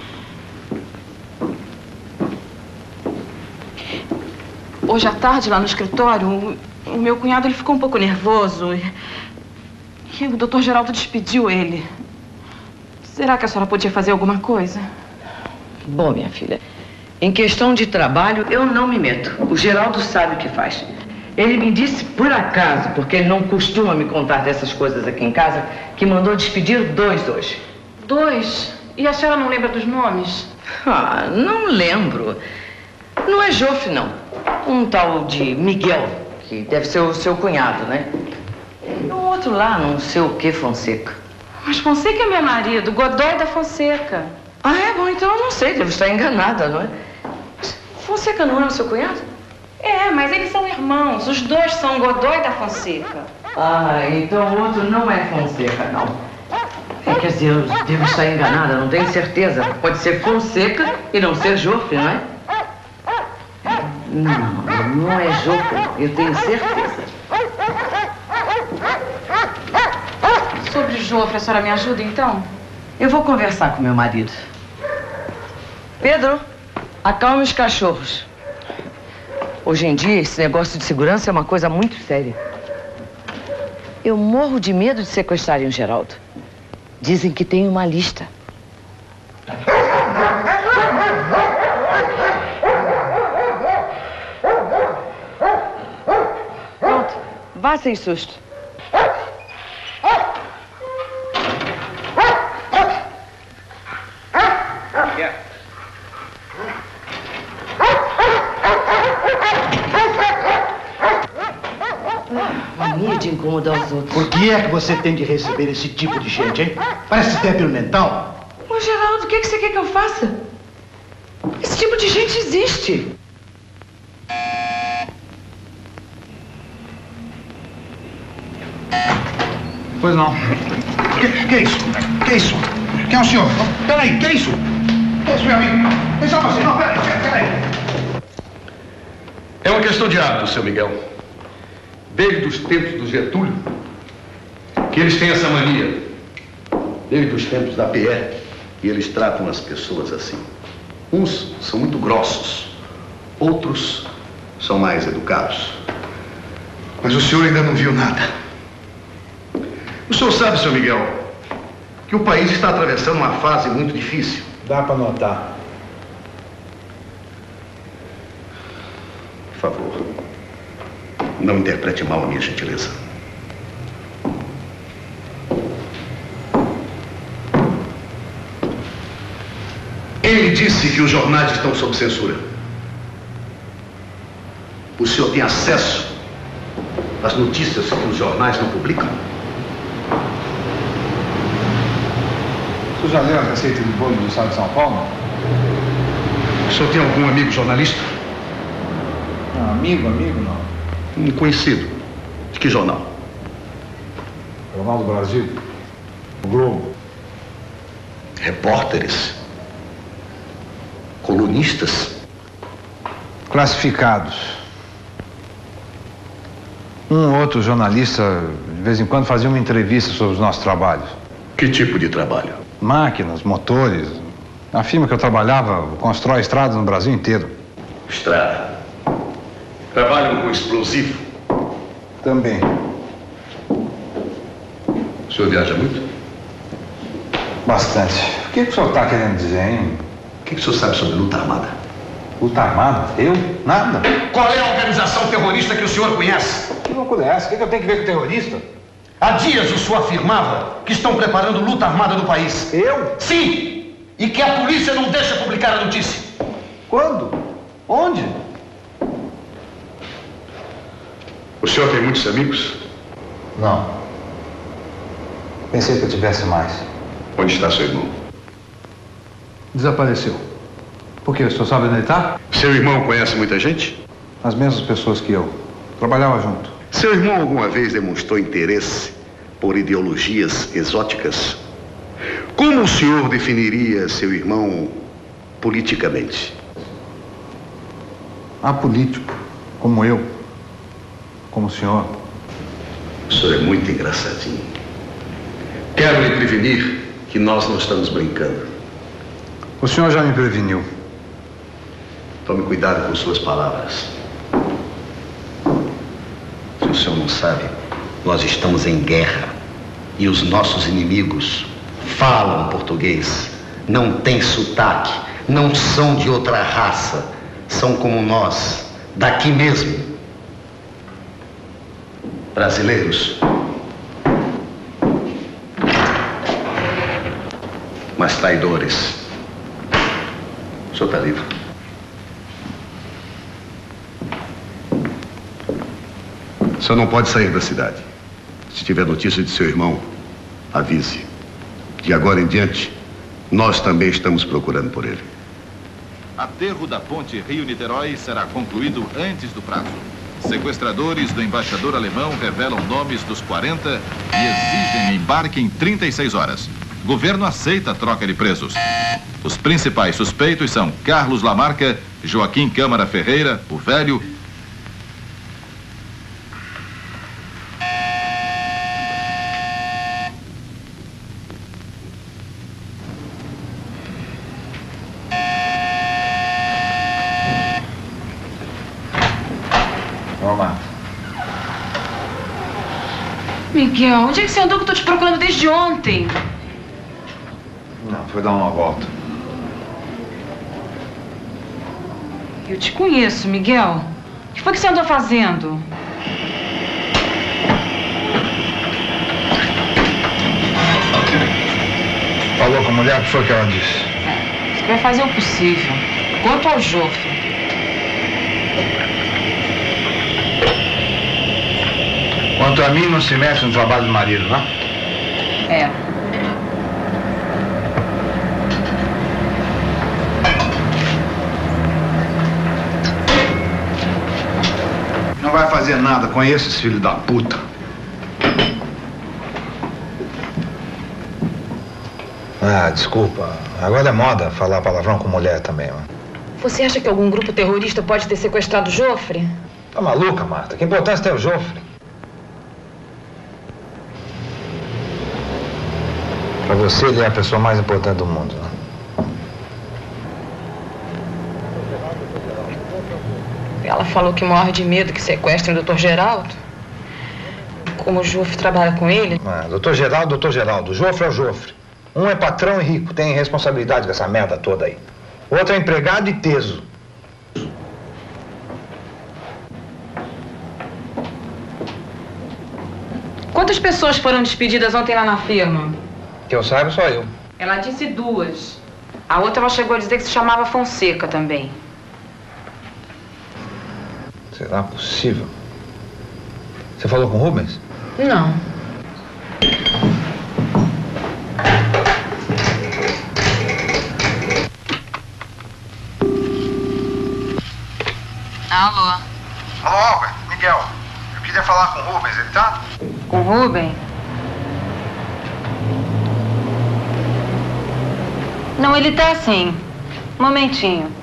Speaker 11: Hoje à tarde, lá no escritório, o meu cunhado ele ficou um pouco nervoso. E o doutor Geraldo despediu ele. Será que a senhora podia fazer alguma coisa?
Speaker 23: Bom, minha filha, em questão de trabalho, eu não me meto. O Geraldo sabe o que faz. Ele me disse, por acaso, porque ele não costuma me contar dessas coisas aqui em casa, que mandou despedir 2 hoje.
Speaker 11: 2? E a senhora não lembra dos nomes?
Speaker 23: Ah, não lembro. Não é Jofre, não. Um tal de Miguel, que deve ser o seu cunhado, né? E o outro lá, não sei o que, Fonseca.
Speaker 11: Mas Fonseca é meu marido, Godoy da Fonseca.
Speaker 23: Ah, é? Bom, então eu não sei, devo estar enganada, não é? Fonseca não é o seu cunhado?
Speaker 11: É, mas eles são irmãos. Os dois são Godoy da Fonseca.
Speaker 23: Ah, então o outro não é Fonseca, não. É, quer dizer, eu devo estar enganada, não tenho certeza. Pode ser Fonseca e não ser Jofre, não é? Não é Jofre, eu tenho certeza.
Speaker 11: Sobre Jofre, a senhora me ajuda, então?
Speaker 23: Eu vou conversar com meu marido. Pedro, acalme os cachorros. Hoje em dia, esse negócio de segurança é uma coisa muito séria. Eu morro de medo de sequestrarem o Geraldo. Dizem que tem uma lista. Pronto, vá sem susto. Mania de incomodar os outros.
Speaker 9: Por que é que você tem de receber esse tipo de gente, hein? Parece débil mental.
Speaker 23: Ô, Geraldo, o que você quer que eu faça? Esse tipo de gente existe.
Speaker 9: Pois não. Que é isso? Que é isso? Quem é o senhor? Peraí, que é isso? Que é isso, meu amigo? É só você. Não, peraí.
Speaker 18: É uma questão de hábito, seu Miguel. Desde os tempos do Getúlio, que eles têm essa mania. Desde os tempos da PR,
Speaker 19: E eles tratam as pessoas assim. Uns são muito grossos, outros são mais educados.
Speaker 9: Mas o senhor ainda não viu nada. O senhor sabe, seu Miguel, que o país está atravessando uma fase muito difícil.
Speaker 5: Dá para notar.
Speaker 19: Por favor, não interprete mal a minha gentileza. Ele disse que os jornais estão sob censura. O senhor tem acesso às notícias que os jornais não publicam?
Speaker 5: O senhor já leu a receita de bolo do estado de São Paulo?
Speaker 9: O senhor tem algum amigo jornalista?
Speaker 5: Não, amigo não.
Speaker 19: Um conhecido. De que jornal?
Speaker 5: Jornal do Brasil. O Globo.
Speaker 19: Repórteres? Colunistas?
Speaker 5: Classificados. Um ou outro jornalista, de vez em quando, fazia uma entrevista sobre os nossos trabalhos.
Speaker 19: Que tipo de trabalho?
Speaker 5: Máquinas, motores. A firma que eu trabalhava constrói estradas no Brasil inteiro.
Speaker 19: Estrada. Trabalham com explosivo?
Speaker 5: Também.
Speaker 19: O senhor viaja muito?
Speaker 5: Bastante. O que o senhor está querendo dizer, hein?
Speaker 19: O que o senhor sabe sobre luta armada?
Speaker 5: Luta armada? Eu? Nada.
Speaker 19: Qual é a organização terrorista que o senhor conhece?
Speaker 5: Que loucura é essa? O que eu tenho que ver com terrorista?
Speaker 19: Há dias o senhor afirmava que estão preparando luta armada no país.
Speaker 5: Eu?
Speaker 19: Sim! E que a polícia não deixa publicar a notícia.
Speaker 5: Quando? Onde?
Speaker 19: O senhor tem muitos amigos?
Speaker 5: Não. Pensei que eu tivesse mais.
Speaker 19: Onde está seu irmão?
Speaker 5: Desapareceu. Por quê? O senhor sabe onde ele está?
Speaker 19: Seu irmão conhece muita gente?
Speaker 5: As mesmas pessoas que eu. Trabalhava junto.
Speaker 19: Seu irmão alguma vez demonstrou interesse por ideologias exóticas? Como o senhor definiria seu irmão politicamente?
Speaker 5: Apolítico, como eu, como o senhor.
Speaker 19: O senhor é muito engraçadinho. Quero lhe prevenir que nós não estamos brincando.
Speaker 5: O senhor já me preveniu.
Speaker 19: Tome cuidado com suas palavras. Se o senhor não sabe, nós estamos em guerra. E os nossos inimigos falam português. Não têm sotaque. Não são de outra raça. São como nós, daqui mesmo. Brasileiros. Mas traidores. O senhor está livre. O senhor não pode sair da cidade. Se tiver notícia de seu irmão, avise. De agora em diante, nós também estamos procurando por ele.
Speaker 7: Aterro da ponte Rio-Niterói será concluído antes do prazo. Sequestradores do embaixador alemão revelam nomes dos 40 e exigem embarque em 36 horas. Governo aceita a troca de presos. Os principais suspeitos são Carlos Lamarca, Joaquim Câmara Ferreira, o Velho.
Speaker 11: Miguel, onde é que você andou que eu tô te procurando desde ontem?
Speaker 5: Não, foi dar uma volta.
Speaker 11: Eu te conheço, Miguel. O que foi que você andou fazendo?
Speaker 5: Falou com a mulher, o que foi que ela disse?
Speaker 11: Você vai fazer o possível. Quanto ao Joffre.
Speaker 5: Quanto a mim, não se mexe no trabalho do marido, não?
Speaker 11: É.
Speaker 9: Não vai fazer nada com esses filhos da puta.
Speaker 5: Ah, desculpa. Agora é moda falar palavrão com mulher também, ó.
Speaker 11: Você acha que algum grupo terrorista pode ter sequestrado o Joffre?
Speaker 5: Tá maluca, Marta? Que importância tem o Joffre? Pra você, ele é a pessoa mais importante do mundo, né?
Speaker 11: Ela falou que morre de medo que sequestrem o Dr. Geraldo. Como o Jofre trabalha com ele...
Speaker 9: Doutor Geraldo, o Jofre é o Jofre. Um é patrão e rico, tem responsabilidade dessa merda toda aí. O outro é empregado e teso.
Speaker 11: Quantas pessoas foram despedidas ontem lá na firma?
Speaker 9: Que eu saiba, só eu.
Speaker 11: Ela disse 2. A outra ela chegou a dizer que se chamava Fonseca também.
Speaker 5: Será possível? Você falou com o Rubens?
Speaker 11: Não. Alô?
Speaker 12: Alô, Albert, Miguel. Eu queria falar com o Rubens, ele tá?
Speaker 11: Com o Rubem? Não, ele tá sim. Um momentinho.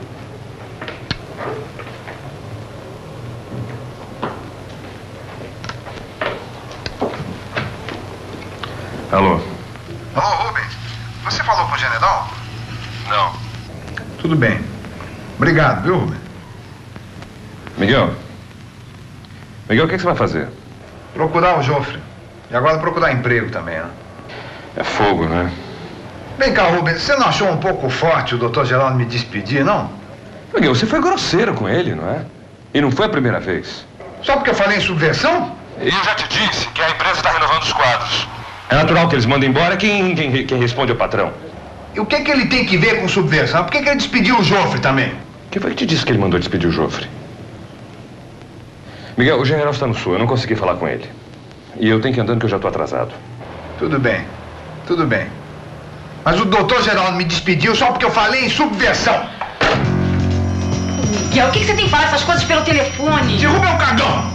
Speaker 7: Alô?
Speaker 12: Alô, Rubens. Você falou com o general?
Speaker 7: Não.
Speaker 12: Tudo bem. Obrigado, viu, Rubens?
Speaker 7: Miguel, o que você vai fazer?
Speaker 12: Procurar o Jofre. E agora procurar emprego também, né?
Speaker 7: É fogo, né?
Speaker 12: Vem cá, Rubens, você não achou um pouco forte o Dr. Geraldo me despedir, não?
Speaker 7: Miguel, você foi grosseiro com ele, não é? E não foi a primeira vez.
Speaker 12: Só porque eu falei em subversão?
Speaker 7: Eu já te disse que a empresa está renovando os quadros. É natural que eles mandem embora quem responde ao patrão.
Speaker 12: E o que ele tem que ver com subversão? Por que ele despediu o Jofre também?
Speaker 7: Quem foi que te disse que ele mandou despedir o Jofre? Miguel, o general está no sul, eu não consegui falar com ele. E eu tenho que ir andando que eu já estou atrasado.
Speaker 12: Tudo bem, tudo bem. Mas o doutor Geraldo me despediu só porque eu falei em subversão.
Speaker 11: Miguel, o que você tem que falar essas coisas pelo telefone?
Speaker 12: Derruba o cagão!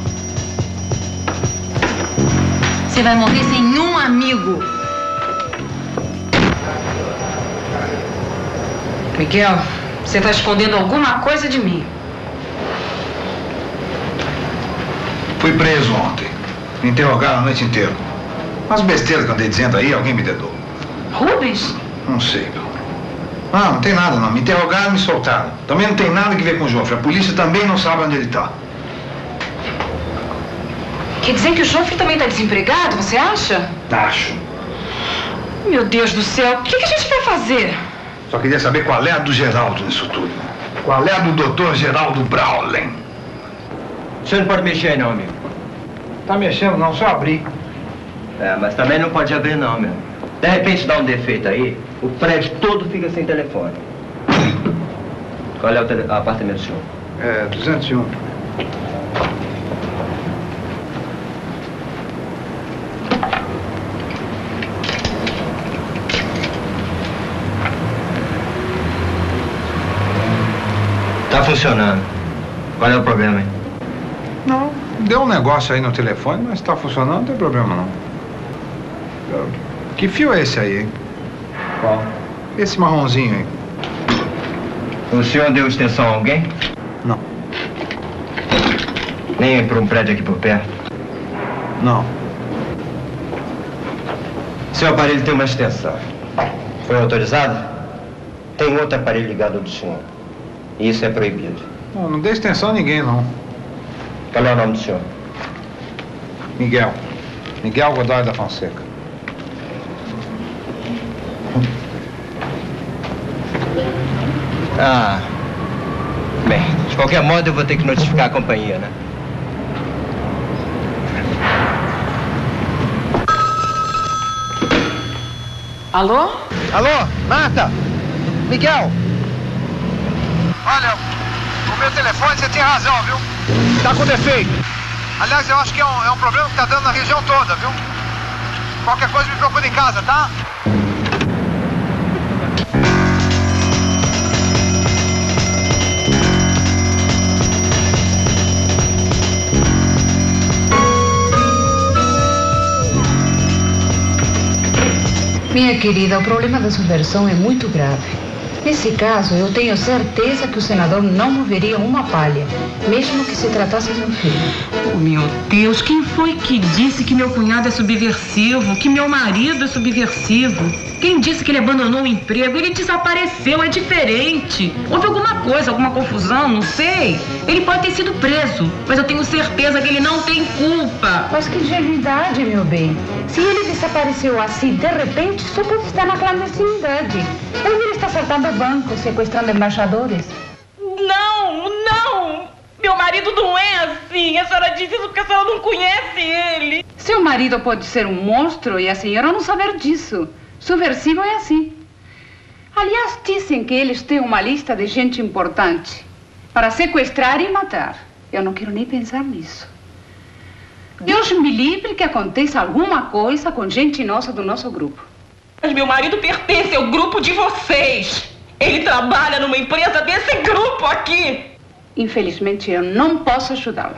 Speaker 11: Você vai morrer sem um amigo. Miguel, você está escondendo alguma coisa de mim.
Speaker 12: Fui preso ontem. Me interrogaram a noite inteira. Umas besteiras que eu andei dizendo aí, alguém me dedou.
Speaker 11: Rubens?
Speaker 12: Não sei, não tem nada, não. Me interrogaram e me soltaram. Também não tem nada que ver com o Jofre. A polícia também não sabe onde ele está.
Speaker 11: Quer dizer que o Jofre também está desempregado, você acha?
Speaker 12: Acho.
Speaker 11: Meu Deus do céu, o que a gente vai fazer?
Speaker 12: Só queria saber qual é a do Geraldo nisso tudo. Qual é a do doutor Geraldo Braulen?
Speaker 14: Você não pode mexer aí não, amigo.
Speaker 12: Tá mexendo não, só abrir.
Speaker 14: É, mas também não pode abrir não, meu. De repente dá um defeito aí, o prédio todo fica sem telefone. Qual é o apartamento do senhor?
Speaker 12: É, 201.
Speaker 14: Tá funcionando. Qual é o problema, hein?
Speaker 12: Não, deu um negócio aí no telefone, mas tá funcionando, não tem problema não. Que fio é esse aí, hein?
Speaker 14: Qual?
Speaker 12: Esse marronzinho aí.
Speaker 14: O senhor deu extensão a alguém?
Speaker 12: Não.
Speaker 14: Nem para um prédio aqui por perto?
Speaker 12: Não.
Speaker 14: Seu aparelho tem uma extensão. Foi autorizado? Tem outro aparelho ligado ao do senhor. E isso é proibido.
Speaker 12: Não dê extensão a ninguém, não.
Speaker 14: Qual é o nome do senhor?
Speaker 12: Miguel. Miguel Godoy da Fonseca.
Speaker 14: Ah. Bem, de qualquer modo eu vou ter que notificar a companhia, né?
Speaker 11: Alô?
Speaker 9: Alô, Marta! Miguel!
Speaker 12: Olha, o meu telefone, você tem razão, viu?
Speaker 9: Tá com defeito.
Speaker 12: Aliás, eu acho que é um problema que tá dando na região toda, viu? Qualquer coisa me procura em casa, tá?
Speaker 15: Minha querida, o problema da subversão é muito grave. Nesse caso, eu tenho certeza que o senador não moveria uma palha, mesmo que se tratasse de um filho.
Speaker 11: Oh, meu Deus, quem foi que disse que meu cunhado é subversivo, que meu marido é subversivo? Quem disse que ele abandonou o emprego? Ele desapareceu, é diferente. Houve alguma coisa, alguma confusão, não sei. Ele pode ter sido preso, mas eu tenho certeza que ele não tem culpa.
Speaker 15: Mas que ingenuidade, meu bem. Se ele desapareceu assim, de repente, só pode estar na clandestinidade. Ou ele está assaltando bancos, sequestrando embaixadores.
Speaker 11: Não, não! Meu marido não é assim. A senhora diz isso porque a senhora não conhece ele.
Speaker 15: Seu marido pode ser um monstro e a senhora não saber disso. Subversivo é assim. Aliás, dizem que eles têm uma lista de gente importante para sequestrar e matar. Eu não quero nem pensar nisso. Deus me livre que aconteça alguma coisa com gente nossa do nosso grupo.
Speaker 11: Mas meu marido pertence ao grupo de vocês. Ele trabalha numa empresa desse grupo aqui.
Speaker 15: Infelizmente, eu não posso ajudá-la.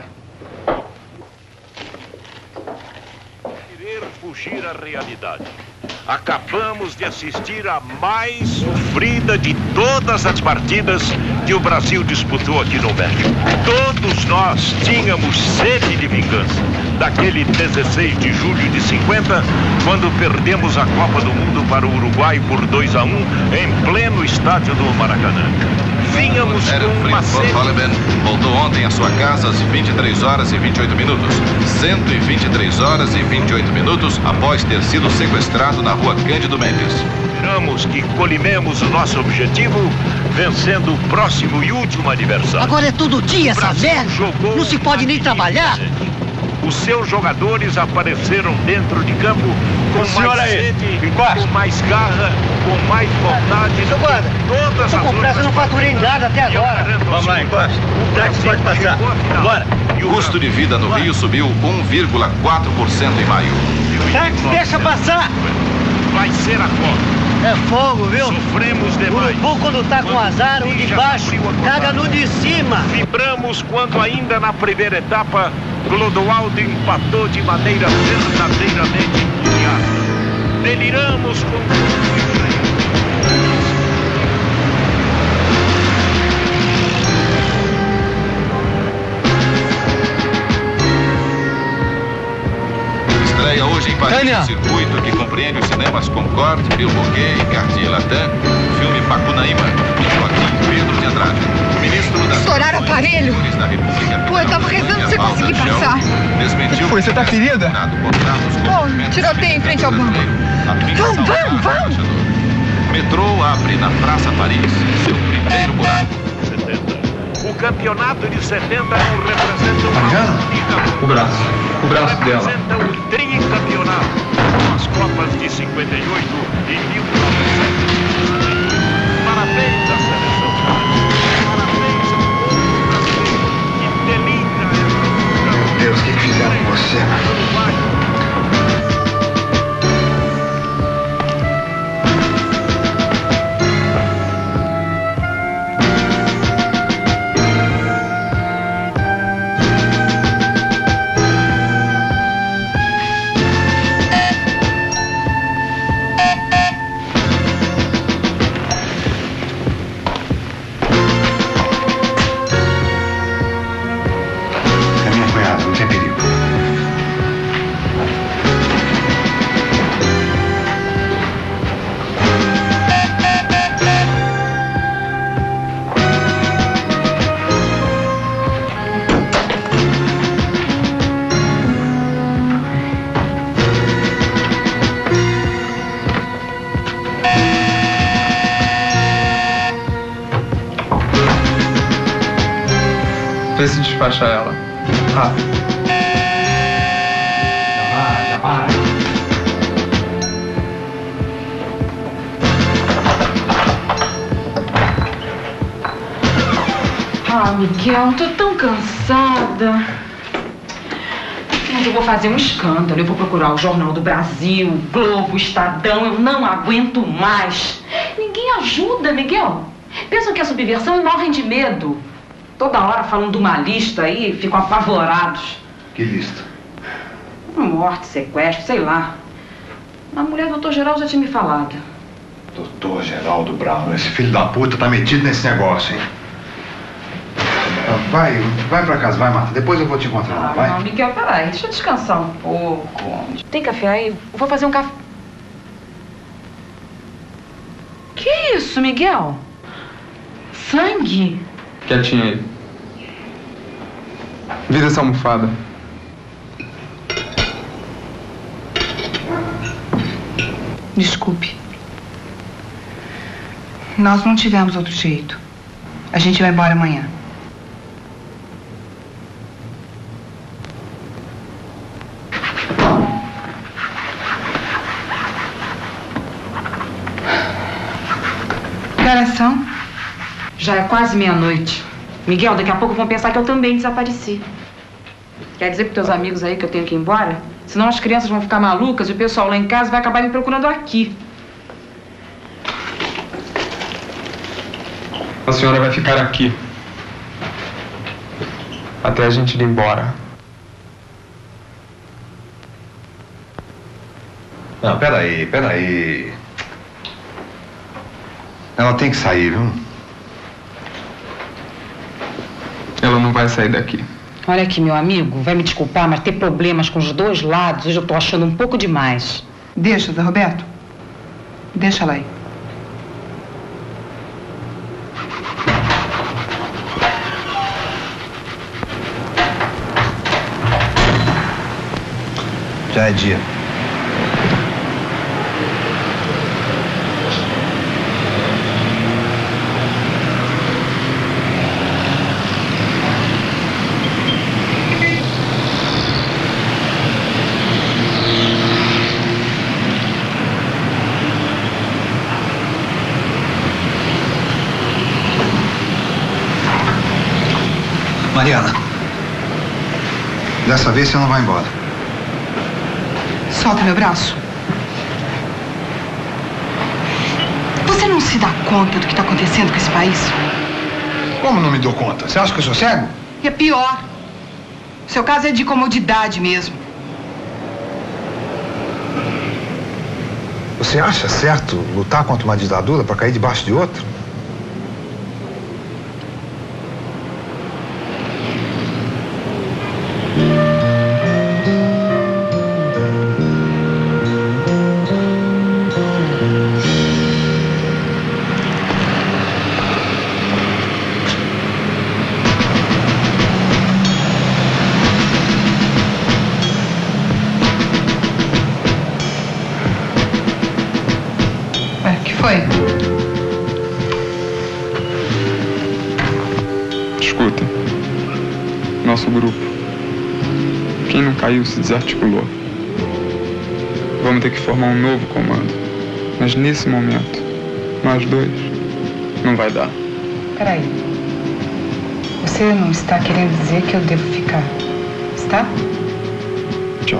Speaker 22: Querer fugir à realidade. Acabamos de assistir a mais sofrida de todas as partidas que o Brasil disputou aqui no México. Todos nós tínhamos sede de vingança. Daquele 16 de julho de 50, quando perdemos a Copa do Mundo para o Uruguai por 2-1 em pleno estádio do Maracanã. Vínhamos com uma sede...
Speaker 7: voltou ontem à sua casa às 23 horas e 28 minutos. 123 horas e 28 minutos após ter sido sequestrado na rua Cândido Mendes.
Speaker 22: Esperamos que colimemos o nosso objetivo, vencendo o próximo e último adversário.
Speaker 3: Agora é todo dia essa merda. Não se pode nem trabalhar.
Speaker 22: Os seus jogadores apareceram dentro de campo com mais sede, com mais garra, com mais vontade.
Speaker 3: Seu guarda,
Speaker 22: todas
Speaker 3: tô com pressa, eu não faturei nada até agora.
Speaker 22: Vamos lá, encosta.
Speaker 3: O táxi pode passar. Bora.
Speaker 7: O custo de vida no Rio subiu 1,4% em maio.
Speaker 3: Táxi, deixa passar.
Speaker 22: Vai ser a conta.
Speaker 3: É fogo, viu?
Speaker 22: Sofremos demais.
Speaker 3: O urubu, quando tá com azar, o de baixo caga no de cima.
Speaker 22: Vibramos quando ainda na primeira etapa, Clodoaldo empatou de maneira verdadeiramente curiada. Deliramos com...
Speaker 7: Estreia hoje em Paris o circuito que compreende os cinemas Concorde, Bilboquet e Cartier Latin, o filme Pacunaíma, de Joaquim Pedro de Andrade. O ministro da...
Speaker 15: Estouraram o aparelho. Pô, eu tava rezando pra você conseguir passar.
Speaker 7: Desmentiu
Speaker 1: Foi, você tá ferida?
Speaker 15: Pô, tiroteio em frente ao banco. Vamos.
Speaker 7: O metrô abre na Praça Paris seu primeiro buraco.
Speaker 22: O campeonato de 70 não representa uma
Speaker 1: O braço dela.
Speaker 22: Representa o tricampeonato com as Copas de 58 e 1970. Parabéns à seleção. Parabéns ao povo brasileiro que delita essa...
Speaker 12: Meu Deus, o que fizeram com você?
Speaker 1: Vê se despacha ela. Rápido. Já vai.
Speaker 11: Ah, Miguel, tô tão cansada. Mas eu vou fazer um escândalo. Eu vou procurar o Jornal do Brasil, o Globo, o Estadão. Eu não aguento mais. Ninguém ajuda, Miguel. Pensam que é subversão e morrem de medo. Toda hora falando de uma lista aí, ficam apavorados.
Speaker 12: Que lista?
Speaker 11: Morte, sequestro, sei lá. A mulher do Dr. Geraldo já tinha me falado.
Speaker 12: Doutor Geraldo Brown, esse filho da puta tá metido nesse negócio, hein? Vai pra casa, vai, Marta. Depois eu vou te encontrar lá, vai?
Speaker 11: Não, Miguel, peraí, deixa eu descansar um pouco. Tem café aí? Eu vou fazer um café. isso, Miguel? Sangue?
Speaker 17: Quietinha aí. Vira essa almofada.
Speaker 15: Desculpe. Nós não tivemos outro jeito. A gente vai embora amanhã. Que horas são?
Speaker 11: Já é quase meia-noite. Miguel, daqui a pouco vão pensar que eu também desapareci. Quer dizer pros teus amigos aí que eu tenho que ir embora? Senão as crianças vão ficar malucas e o pessoal lá em casa vai acabar me procurando aqui.
Speaker 17: A senhora vai ficar aqui. Até a gente ir embora.
Speaker 5: Não, peraí. Ela tem que sair, viu?
Speaker 17: Ela não vai sair daqui.
Speaker 11: Olha aqui, meu amigo, vai me desculpar, mas ter problemas com os dois lados, hoje eu tô achando um pouco demais.
Speaker 15: Deixa, Zé Roberto. Deixa ela aí.
Speaker 5: Já é dia. Mariana, dessa vez você não vai embora.
Speaker 15: Solta meu braço. Você não se dá conta do que está acontecendo com esse país?
Speaker 12: Como não me dou conta? Você acha que eu sou cego?
Speaker 15: E é pior. Seu caso é de comodidade mesmo.
Speaker 12: Você acha certo lutar contra uma ditadura para cair debaixo de outra?
Speaker 17: Escuta, nosso grupo, quem não caiu se desarticulou. Vamos ter que formar um novo comando. Mas nesse momento, nós dois, não vai dar.
Speaker 15: Peraí. Você não está querendo dizer que eu devo ficar, está?
Speaker 17: Tchau.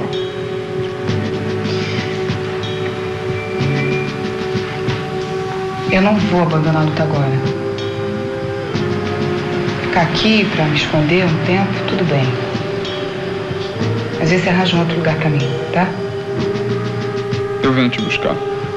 Speaker 15: Eu não vou abandonar a luta agora. Ficar aqui pra me esconder um tempo, tudo bem. Às vezes você arranja um outro lugar pra mim, tá?
Speaker 17: Eu venho te buscar.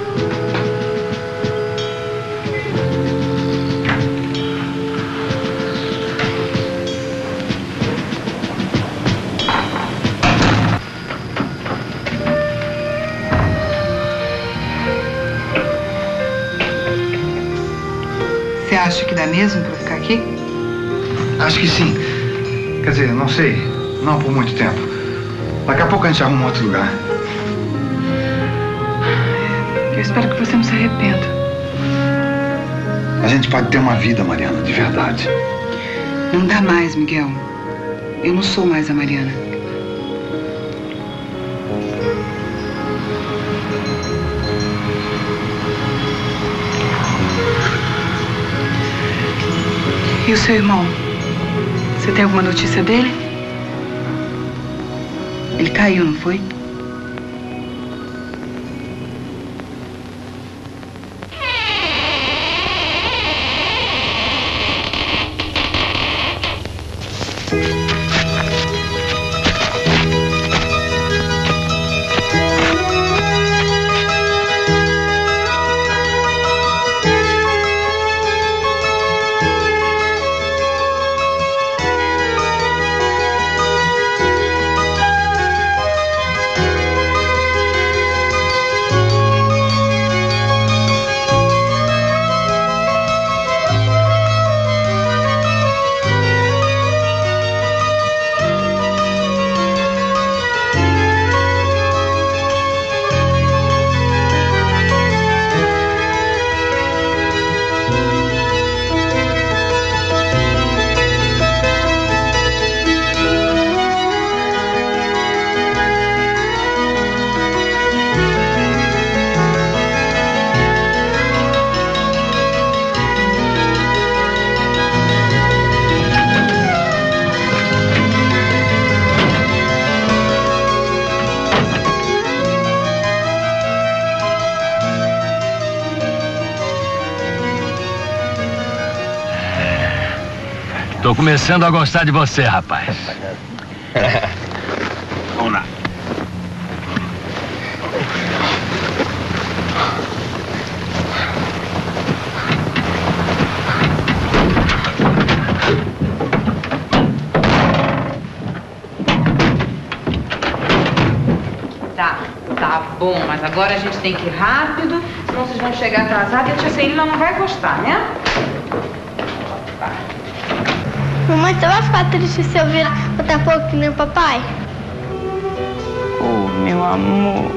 Speaker 15: Você acha que dá mesmo pra ficar aqui?
Speaker 12: Acho que sim. Quer dizer, não sei. Não por muito tempo. Daqui a pouco a gente arruma outro lugar.
Speaker 15: Eu espero que você não se arrependa.
Speaker 12: A gente pode ter uma vida, Mariana, de verdade.
Speaker 15: Não dá mais, Miguel. Eu não sou mais a Mariana. E o seu irmão? Você tem alguma notícia dele? Ele caiu, não foi?
Speaker 6: Tô começando a gostar de você, rapaz.
Speaker 18: Vamos lá.
Speaker 11: Tá bom, mas agora a gente tem que ir rápido, senão vocês vão chegar atrasados e a tia Celina não vai gostar, né?
Speaker 20: Mamãe, você vai ficar triste se eu vir outra pouco que nem o papai?
Speaker 11: Oh, meu amor.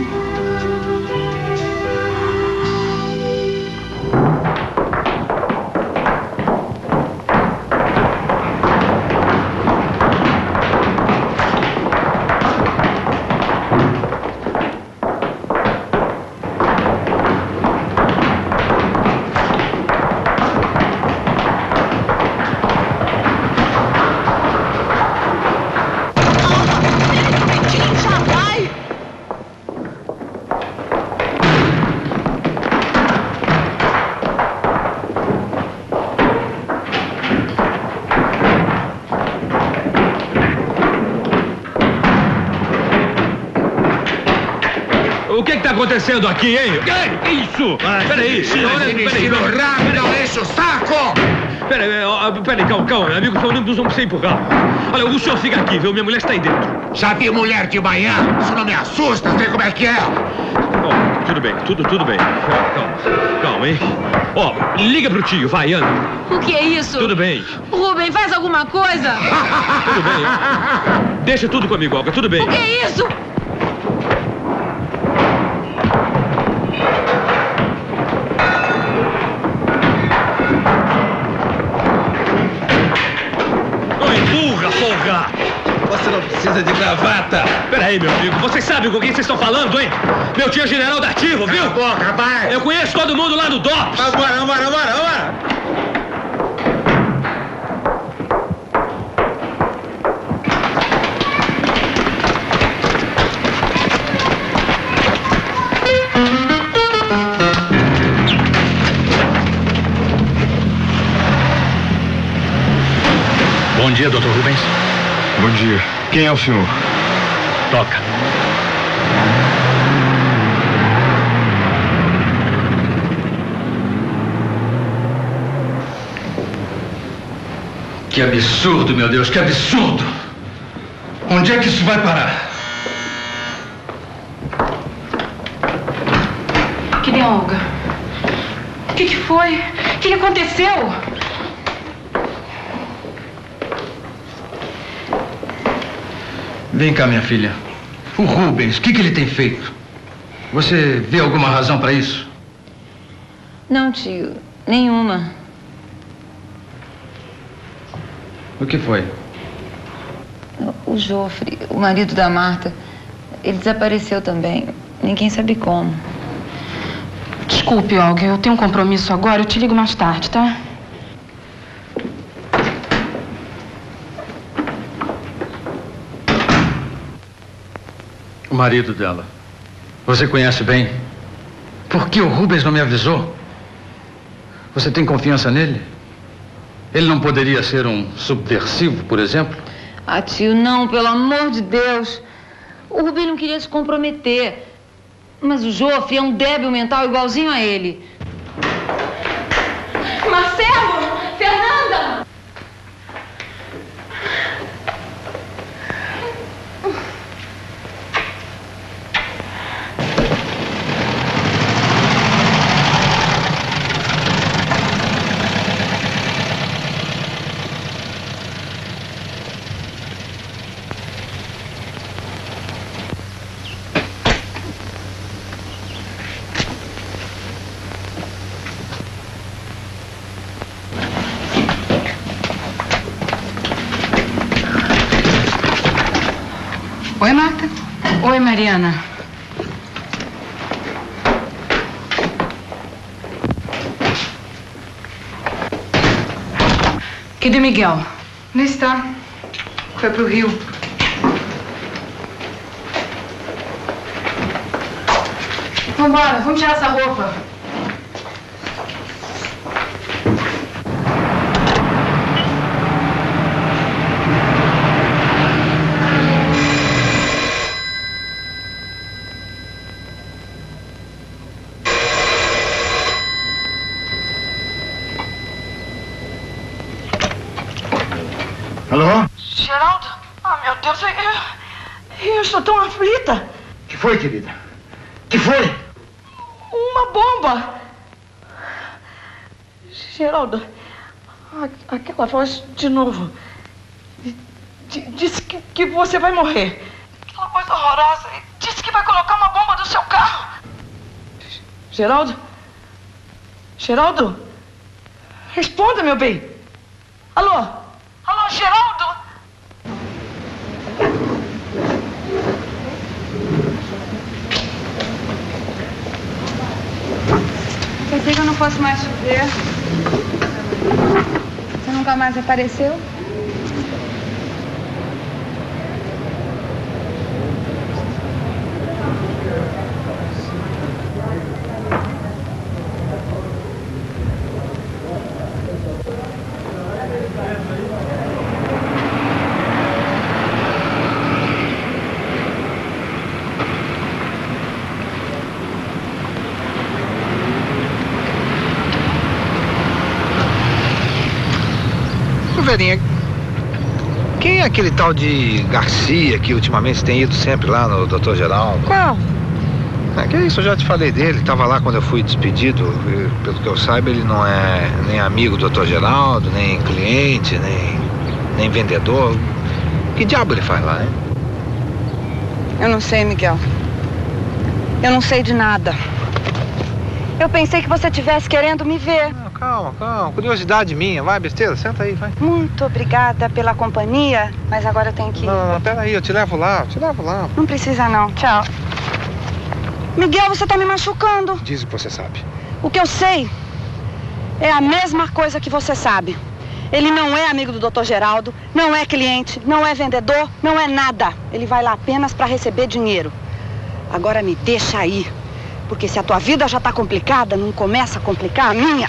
Speaker 18: O que está acontecendo aqui, hein? Que isso? Peraí. Peraí.
Speaker 12: Rápido, enche o saco!
Speaker 18: Peraí, calma. Amigo, não vamos se empurrar. Olha, o senhor fica aqui, viu? Minha mulher está aí dentro.
Speaker 12: Já vi mulher de manhã? Isso não me assusta, sei como é que é.
Speaker 18: Oh, tudo bem, tudo bem. Calma, hein? Ó, liga pro tio, vai, anda.
Speaker 11: O que é isso?
Speaker 18: Tudo bem.
Speaker 11: Rubem, faz alguma coisa.
Speaker 18: Tudo bem. Deixa tudo comigo, Olga, tudo bem.
Speaker 11: O que é isso?
Speaker 18: Porra! Você não precisa de gravata! Peraí, meu amigo, vocês sabem com quem vocês estão falando, hein? Meu tio é general da ativa, viu?
Speaker 12: Cala a boca, rapaz!
Speaker 18: Eu conheço todo mundo lá no DOPS!
Speaker 12: Vambora!
Speaker 6: Bom dia, Dr. Rubens.
Speaker 17: Bom dia. Quem é o senhor?
Speaker 6: Toca.
Speaker 9: Que absurdo, meu Deus, que absurdo! Onde é que isso vai parar?
Speaker 11: Que deu, Olga? O que foi? O que aconteceu?
Speaker 9: Vem cá, minha filha. O Rubens, o que ele tem feito? Você vê alguma razão para isso?
Speaker 11: Não, tio. Nenhuma.
Speaker 9: O que foi?
Speaker 11: O Jofre, o marido da Marta, ele desapareceu também. Ninguém sabe como. Desculpe, Olga. Eu tenho um compromisso agora. Eu te ligo mais tarde, tá?
Speaker 9: O marido dela. Você conhece bem? Por que o Rubens não me avisou? Você tem confiança nele? Ele não poderia ser um subversivo, por exemplo?
Speaker 11: Ah, tio, não, pelo amor de Deus. O Rubem não queria se comprometer. Mas o Jofre é um débil mental igualzinho a ele. Marcelo! Fernanda!
Speaker 15: Oi, Marta.
Speaker 11: Oi, Mariana. Cadê Miguel?
Speaker 15: Não está. Foi pro Rio.
Speaker 11: Vambora, vamos tirar essa roupa.
Speaker 9: Alô?
Speaker 23: Geraldo? Ah, meu Deus, eu estou tão aflita.
Speaker 9: Que foi, querida? Que foi?
Speaker 23: Uma bomba. Geraldo, aquela voz de novo. Disse que você vai morrer. Aquela coisa horrorosa. Disse que vai colocar uma bomba no seu carro. Geraldo? Geraldo? Responda, meu bem. Alô? Alô, Geraldo?
Speaker 15: Pensei que eu não fosse mais te ver. Você nunca mais apareceu?
Speaker 5: Verinha, quem é aquele tal de Garcia que ultimamente tem ido sempre lá no Dr. Geraldo?
Speaker 23: Qual?
Speaker 5: Que isso, eu já te falei dele, estava lá quando eu fui despedido. Pelo que eu saiba, ele não é nem amigo do Dr. Geraldo, nem cliente, nem vendedor. Que diabo ele faz lá, hein?
Speaker 15: Eu não sei, Miguel. Eu não sei de nada. Eu pensei que você estivesse querendo me ver.
Speaker 5: Não, calma. Curiosidade minha. Vai, besteira, senta aí, vai.
Speaker 15: Muito obrigada pela companhia, mas agora eu tenho que ir.
Speaker 5: Não, peraí, eu te levo lá,
Speaker 15: Não precisa não, tchau. Miguel, você tá me machucando.
Speaker 5: Diz o que você sabe.
Speaker 15: O que eu sei é a mesma coisa que você sabe. Ele não é amigo do Dr. Geraldo, não é cliente, não é vendedor, não é nada. Ele vai lá apenas para receber dinheiro. Agora me deixa aí, porque se a tua vida já tá complicada, não começa a complicar a minha.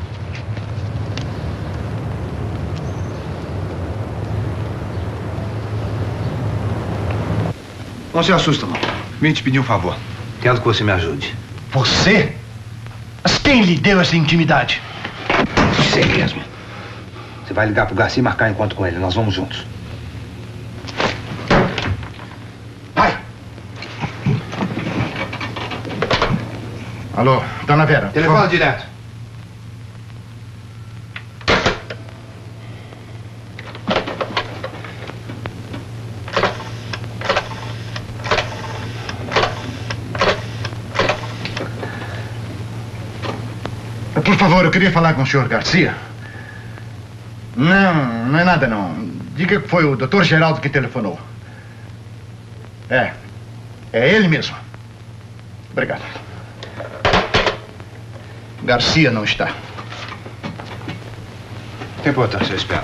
Speaker 9: Não se assusta, não.
Speaker 5: Vim te pedir um favor. Quero que você me ajude.
Speaker 9: Você? Mas quem lhe deu essa intimidade?
Speaker 5: Você mesmo. Você vai ligar pro Garcia e marcar encontro com ele. Nós vamos juntos.
Speaker 9: Vai! Alô, dona Vera.
Speaker 5: Telefone direto.
Speaker 9: Por favor, eu queria falar com o senhor Garcia. Não é nada, não. Diga que foi o Dr. Geraldo que telefonou. É ele mesmo. Obrigado. Garcia não está.
Speaker 5: Tem importância, eu espero.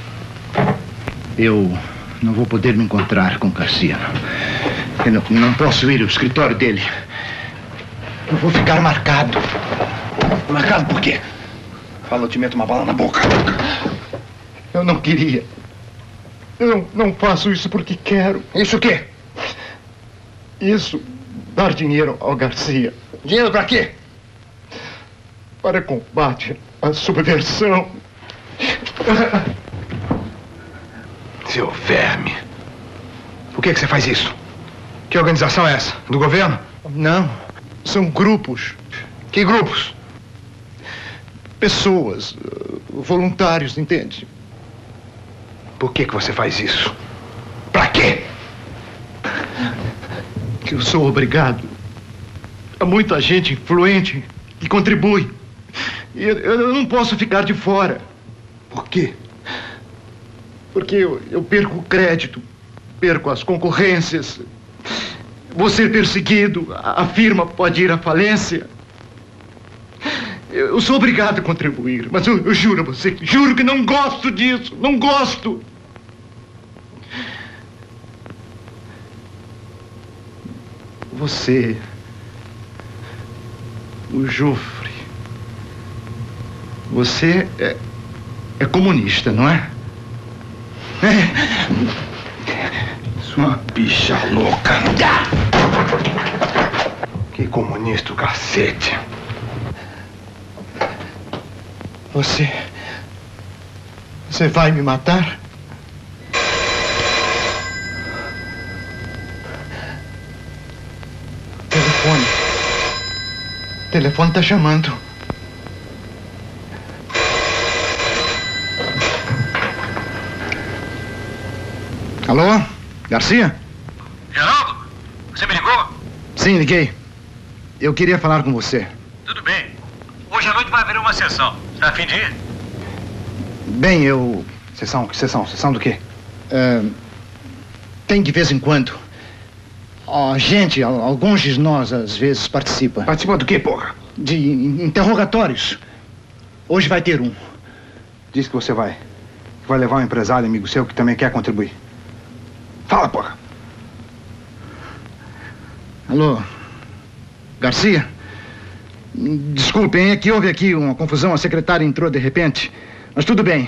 Speaker 9: Eu não vou poder me encontrar com Garcia. Eu não posso ir ao escritório dele. Eu vou ficar marcado. Marcado por quê? Fala, eu te meto uma bala na boca. Eu não queria. Eu não faço isso porque quero.
Speaker 5: Isso o quê?
Speaker 9: Isso, dar dinheiro ao Garcia.
Speaker 5: Dinheiro pra quê?
Speaker 9: Para combate à subversão.
Speaker 5: Seu verme. Por que você faz isso? Que organização é essa? Do governo?
Speaker 9: Não, são grupos.
Speaker 5: Que grupos?
Speaker 9: Pessoas, voluntários, entende?
Speaker 5: Por que você faz isso? Pra quê?
Speaker 9: Que eu sou obrigado. Há muita gente influente que contribui. E eu não posso ficar de fora.
Speaker 5: Por quê?
Speaker 9: Porque eu perco o crédito, perco as concorrências. Vou ser perseguido, a firma pode ir à falência. Eu sou obrigado a contribuir, mas eu juro a você, juro que não gosto disso, não gosto. Você, o Joffre, você é comunista, não é?
Speaker 5: Sua bicha louca. Que comunista o cacete.
Speaker 9: Você vai me matar? telefone tá chamando. Alô? Garcia?
Speaker 18: Geraldo, você me ligou?
Speaker 9: Sim, liguei. Eu queria falar com você.
Speaker 18: Tudo bem. Hoje à noite vai haver uma sessão. Está a fim de ir?
Speaker 9: Bem, eu...
Speaker 5: Sessão? Que sessão? Sessão do quê?
Speaker 9: Tem de vez em quando. A gente, alguns de nós, às vezes, participa.
Speaker 5: Participa do quê, porra?
Speaker 9: De interrogatórios. Hoje vai ter um.
Speaker 5: Diz que você vai. Vai levar um empresário amigo seu que também quer contribuir. Fala, porra.
Speaker 9: Alô? Garcia? Desculpem, é que houve aqui uma confusão. A secretária entrou de repente. Mas tudo bem.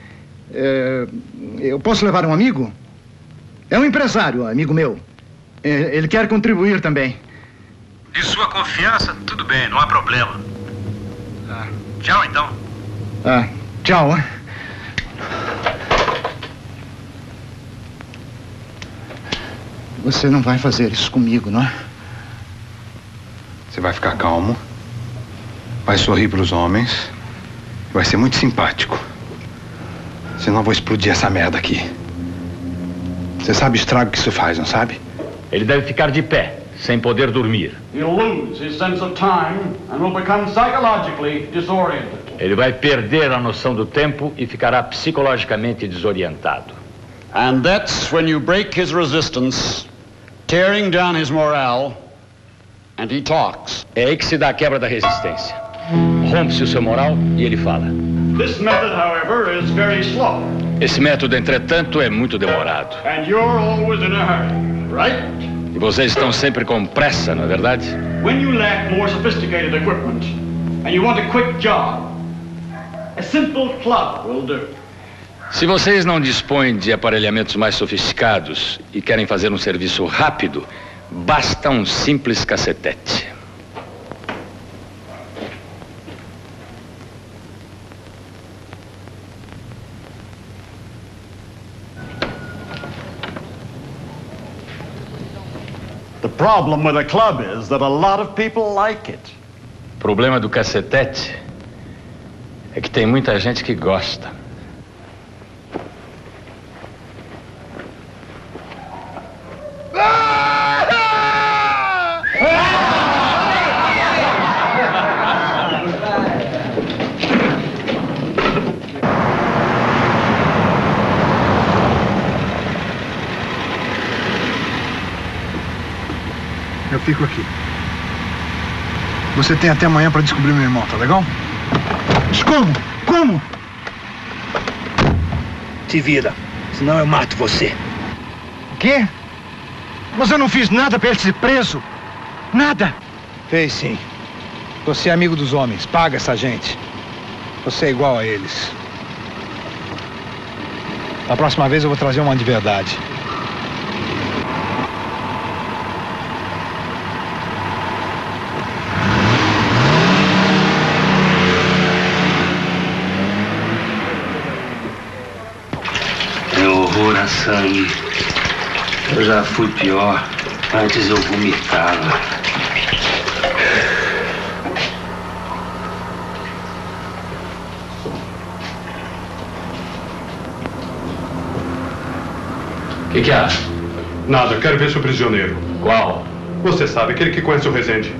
Speaker 9: Eu posso levar um amigo? É um empresário, amigo meu. Ele quer contribuir também.
Speaker 18: De sua confiança, tudo bem, não há problema. Tchau, então.
Speaker 9: Tchau. Você não vai fazer isso comigo, não é?
Speaker 5: Você vai ficar calmo, vai sorrir para os homens, vai ser muito simpático. Senão eu vou explodir essa merda aqui. Você sabe o estrago que isso faz, não sabe?
Speaker 6: Ele deve ficar de pé, sem poder dormir.
Speaker 10: He'll lose his sense of time and will become psychologically disoriented.
Speaker 6: Ele vai perder a noção do tempo e ficará psicologicamente desorientado.
Speaker 10: And that's when you break his resistance, tearing down his morale, and he talks.
Speaker 6: É aí que se dá a quebra da resistência. Rompe-se o seu moral e ele fala.
Speaker 10: This method, however, is very slow.
Speaker 6: Esse método, entretanto, é muito demorado.
Speaker 10: And you're always in a hurry, right?
Speaker 6: E vocês estão sempre com pressa, não é verdade?
Speaker 10: When you lack more sophisticated equipment and you want a quick job, a simple club will do.
Speaker 6: Se vocês não dispõem de aparelhamentos mais sofisticados e querem fazer um serviço rápido, basta um simples cacetete.
Speaker 10: The problem with a club is that a lot of people like it.
Speaker 6: O problema do cacetete é que tem muita gente que gosta.
Speaker 5: Eu fico aqui. Você tem até amanhã para descobrir meu irmão, tá legal?
Speaker 9: Como? Como?
Speaker 16: Se vira, senão eu mato você.
Speaker 9: O quê? Mas eu não fiz nada para ele ser preso. Nada.
Speaker 5: Fez sim. Você é amigo dos homens. Paga essa gente. Você é igual a eles. Da próxima vez eu vou trazer uma de verdade.
Speaker 16: A sangue. Eu já fui pior. Antes eu vomitava.
Speaker 6: O que há?
Speaker 21: Nada, eu quero ver seu prisioneiro.
Speaker 6: Qual?
Speaker 21: Você sabe, aquele que conhece o Rezende.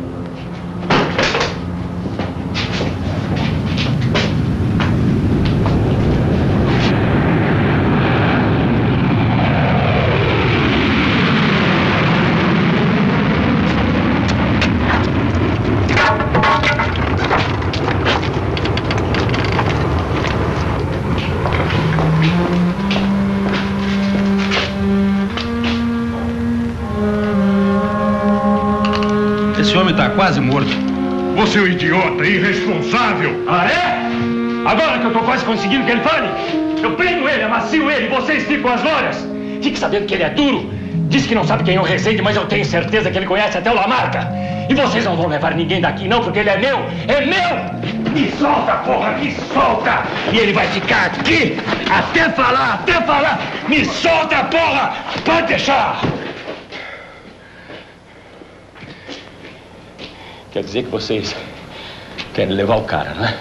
Speaker 2: Esse homem tá quase morto.
Speaker 21: Você é um idiota, irresponsável.
Speaker 18: Ah, é? Agora que eu tô quase conseguindo que ele fale, eu prendo ele, amacio ele e vocês ficam as lojas. Fique sabendo que ele é duro. Diz que não sabe quem é o Rezende, mas eu tenho certeza que ele conhece até o Lamarca. E vocês não vão levar ninguém daqui não, porque ele é meu. É meu! Me solta, porra, me solta! E ele vai ficar aqui até falar, até falar. Me solta, porra! Pode deixar! Quer dizer que vocês querem levar o cara, não é?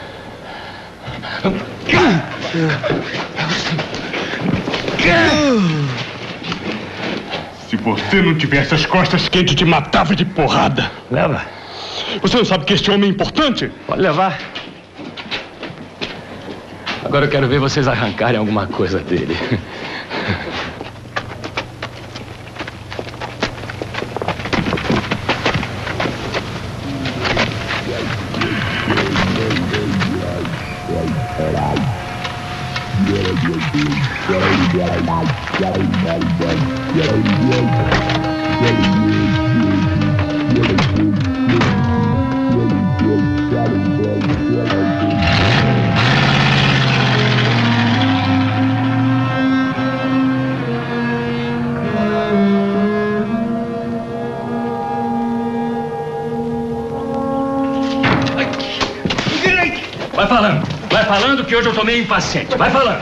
Speaker 21: Se você não tivesse as costas quentes, te matava de porrada.
Speaker 18: Leva.
Speaker 21: Você não sabe que este homem é importante?
Speaker 18: Pode levar. Agora eu quero ver vocês arrancarem alguma coisa dele. Vai falando que hoje eu tô meio impaciente. Vai falando.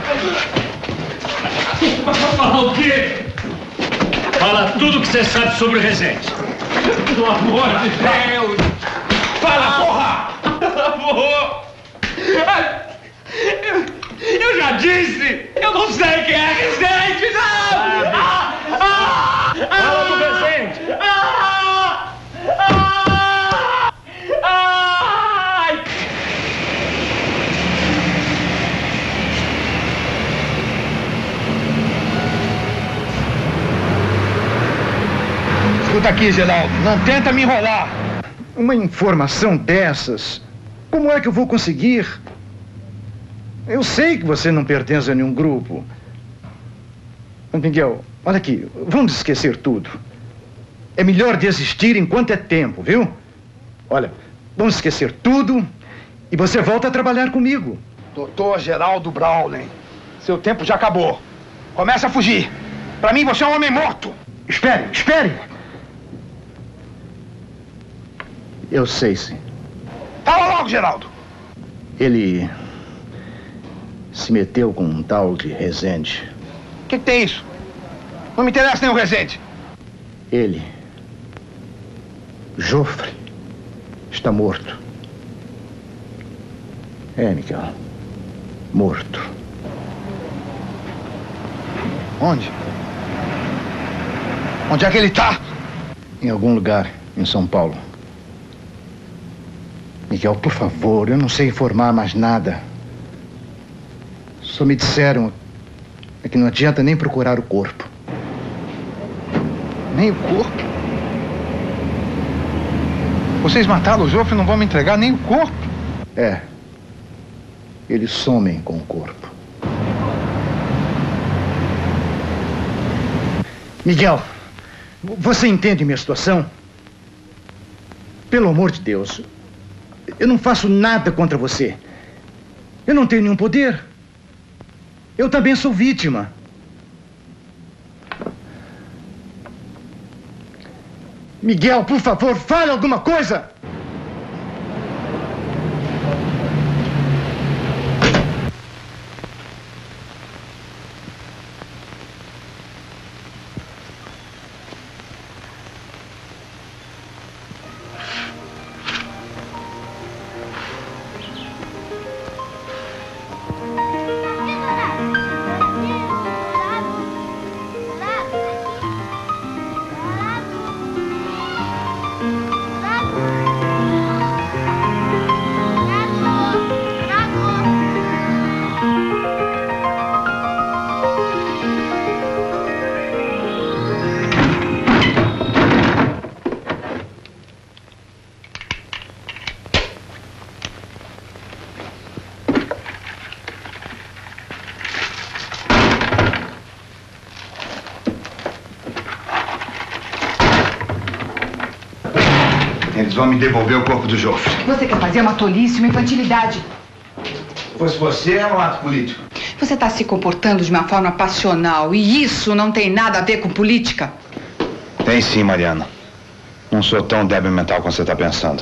Speaker 18: Vai falar o quê? Fala tudo que você sabe sobre o Rezende.
Speaker 21: Pelo amor de Deus! Fala, porra!
Speaker 18: Amor! Eu já disse! Eu não sei quem é Rezende, não! Fala do Rezende!
Speaker 9: Escuta aqui, Geraldo, não tenta me enrolar. Uma informação dessas, como é que eu vou conseguir? Eu sei que você não pertence a nenhum grupo. Mas, Miguel, olha aqui, vamos esquecer tudo. É melhor desistir enquanto é tempo, viu? Olha, vamos esquecer tudo e você volta a trabalhar comigo.
Speaker 12: Doutor Geraldo Browning, seu tempo já acabou. Comece a fugir. Pra mim, você é um homem morto.
Speaker 9: Espere, espere. Eu sei, sim.
Speaker 12: Fala logo, Geraldo.
Speaker 9: Ele se meteu com um tal de Rezende.
Speaker 12: O que tem isso? Não me interessa nem o Rezende.
Speaker 9: Ele, Joffre, está morto. É, Miguel. Morto.
Speaker 12: Onde? Onde é que ele está?
Speaker 9: Em algum lugar em São Paulo. Miguel, por favor, eu não sei informar mais nada. Só me disseram que não adianta nem procurar o corpo.
Speaker 12: Nem o corpo? Vocês mataram o Joffre e não vão me entregar nem o corpo?
Speaker 9: É. Eles somem com o corpo. Miguel, você entende minha situação? Pelo amor de Deus, eu não faço nada contra você. Eu não tenho nenhum poder. Eu também sou vítima. Miguel, por favor, fale alguma coisa!
Speaker 12: Eles vão me devolver o corpo do Joffre.
Speaker 15: Você quer fazer uma tolice, uma infantilidade.
Speaker 12: Se fosse você, era um ato político.
Speaker 15: Você está se comportando de uma forma passional e isso não tem nada a ver com política.
Speaker 12: Tem sim, Mariana. Não sou tão débil mental como você está pensando.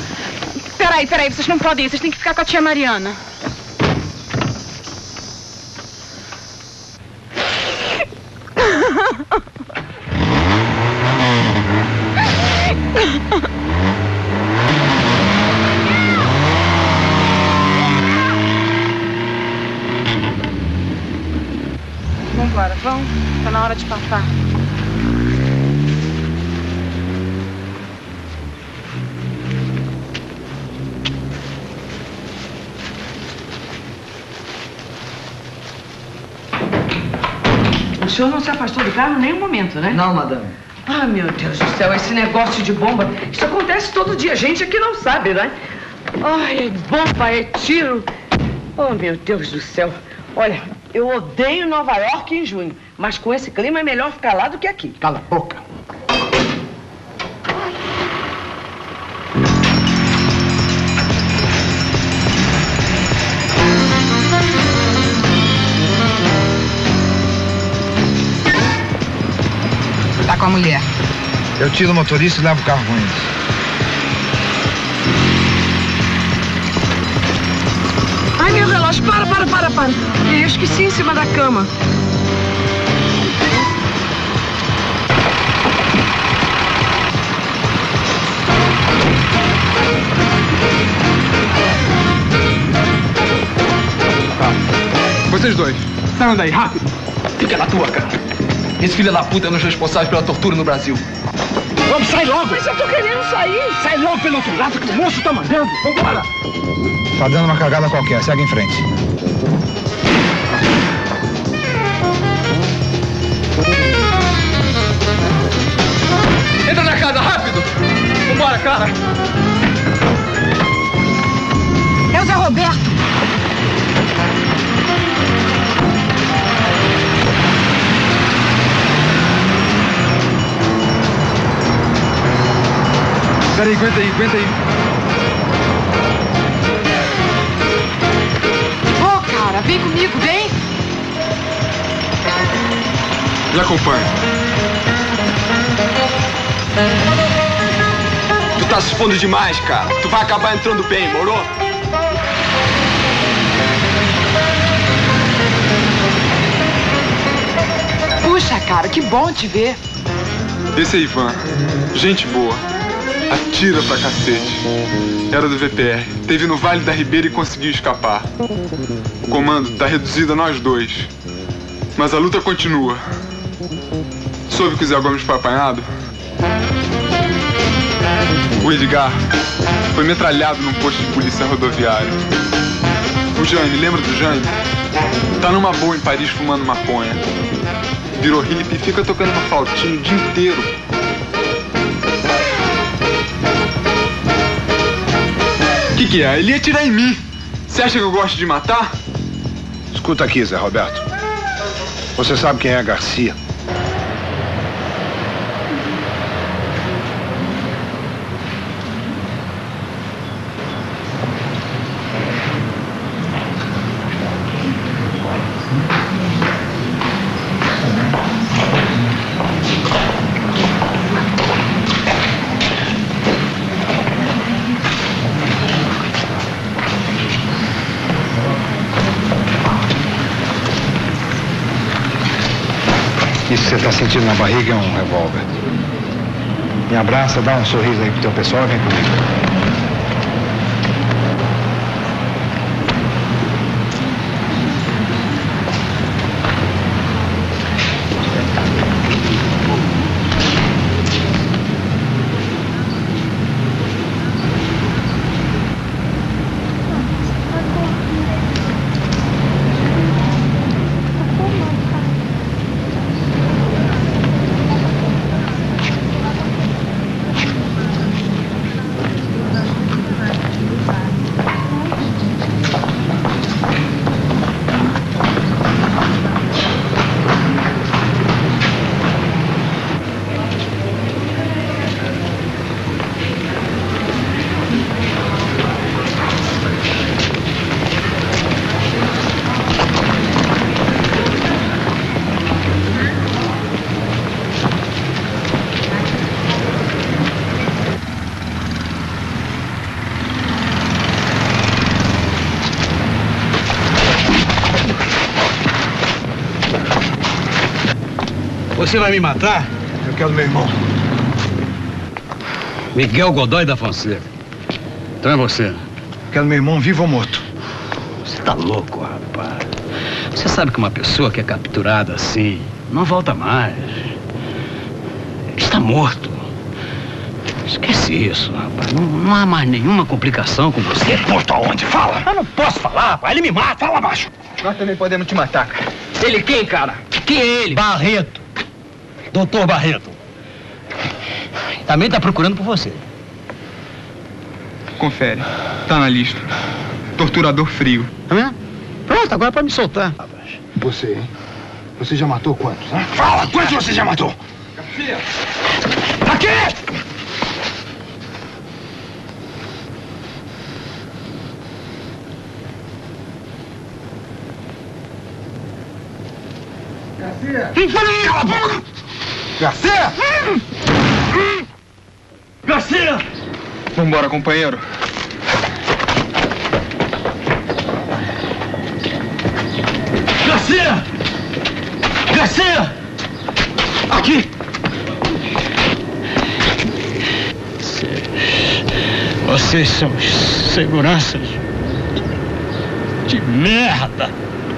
Speaker 11: Peraí, vocês não podem ir, vocês têm que ficar com a tia Mariana. agora, vão. Tá na hora de passar.
Speaker 23: O senhor não se afastou do carro em nenhum momento, né? Não, madame. Ah, meu Deus do céu, esse negócio de bomba, isso acontece todo dia. Gente aqui não sabe, né? Ai, é bomba, é tiro. Oh, meu Deus do céu. Olha, eu odeio Nova York em junho, mas com esse clima é melhor ficar lá do que aqui.
Speaker 9: Cala a boca.
Speaker 15: Tá com a mulher.
Speaker 12: Eu tiro o motorista e levo o carro com eles.
Speaker 23: Ai, meu relógio, para. Eu esqueci em cima da cama.
Speaker 17: Vocês dois, saiam daí, rápido. Fica na tua, cara. Esse filho da puta é um dos responsáveis pela tortura no Brasil. Vamos, sai logo!
Speaker 23: Mas eu tô querendo sair.
Speaker 17: Sai logo pelo outro lado que o moço tá mandando. Vambora!
Speaker 12: Tá dando uma cagada qualquer, segue em frente.
Speaker 17: Entra na casa, rápido! Vambora, cara!
Speaker 15: É o Zé Roberto!
Speaker 17: Peraí, aguenta aí.
Speaker 15: Ô, cara, vem comigo, vem!
Speaker 17: Me acompanha. Tu tá se expondo demais, cara. Tu vai acabar entrando bem, morou?
Speaker 15: Puxa, cara, que bom te ver.
Speaker 17: Esse é Ivan. Gente boa. Atira pra cacete. Era do VPR. Teve no Vale da Ribeira e conseguiu escapar. O comando tá reduzido a nós dois. Mas a luta continua. Soube que o Zé Gomes foi apanhado? O Edgar foi metralhado num posto de polícia rodoviário. O Jaime, lembra do Jaime? Tá numa boa em Paris fumando maconha. Virou hippie e fica tocando uma flautinha o dia inteiro. O que é? Ele ia atirar em mim. Você acha que eu gosto de matar?
Speaker 12: Escuta aqui, Zé Roberto. Você sabe quem é a Garcia? Isso que você está sentindo na barriga é um revólver. Me abraça, dá um sorriso aí pro teu pessoal e vem comigo.
Speaker 9: Você vai me matar?
Speaker 12: Eu quero meu irmão.
Speaker 10: Miguel Godoy da Fonseca. Então é você.
Speaker 12: Quero meu irmão vivo ou morto.
Speaker 10: Você tá louco, rapaz.
Speaker 9: Você sabe que uma pessoa que é capturada assim não volta mais. Está morto. Esquece isso, rapaz. Não há mais nenhuma complicação com você.
Speaker 21: Morto aonde? Fala!
Speaker 9: Eu não posso falar, rapaz. Ele me mata.
Speaker 21: Fala baixo!
Speaker 1: Nós também podemos te matar, cara.
Speaker 9: Ele quem, cara? Quem é ele? Barreto. Doutor Barreto. Também tá procurando por você.
Speaker 17: Confere. Tá na lista. Torturador frio.
Speaker 9: Tá vendo? Pronto, agora pode me soltar.
Speaker 12: Você, hein? Você já matou quantos, hein?
Speaker 21: Fala! Quantos você já matou?
Speaker 1: Garcia!
Speaker 21: Aqui!
Speaker 1: Garcia!
Speaker 21: Cala a boca!
Speaker 12: Garcia!
Speaker 21: Garcia!
Speaker 17: Vambora, companheiro.
Speaker 21: Garcia! Garcia! Aqui!
Speaker 9: Vocês são seguranças de merda.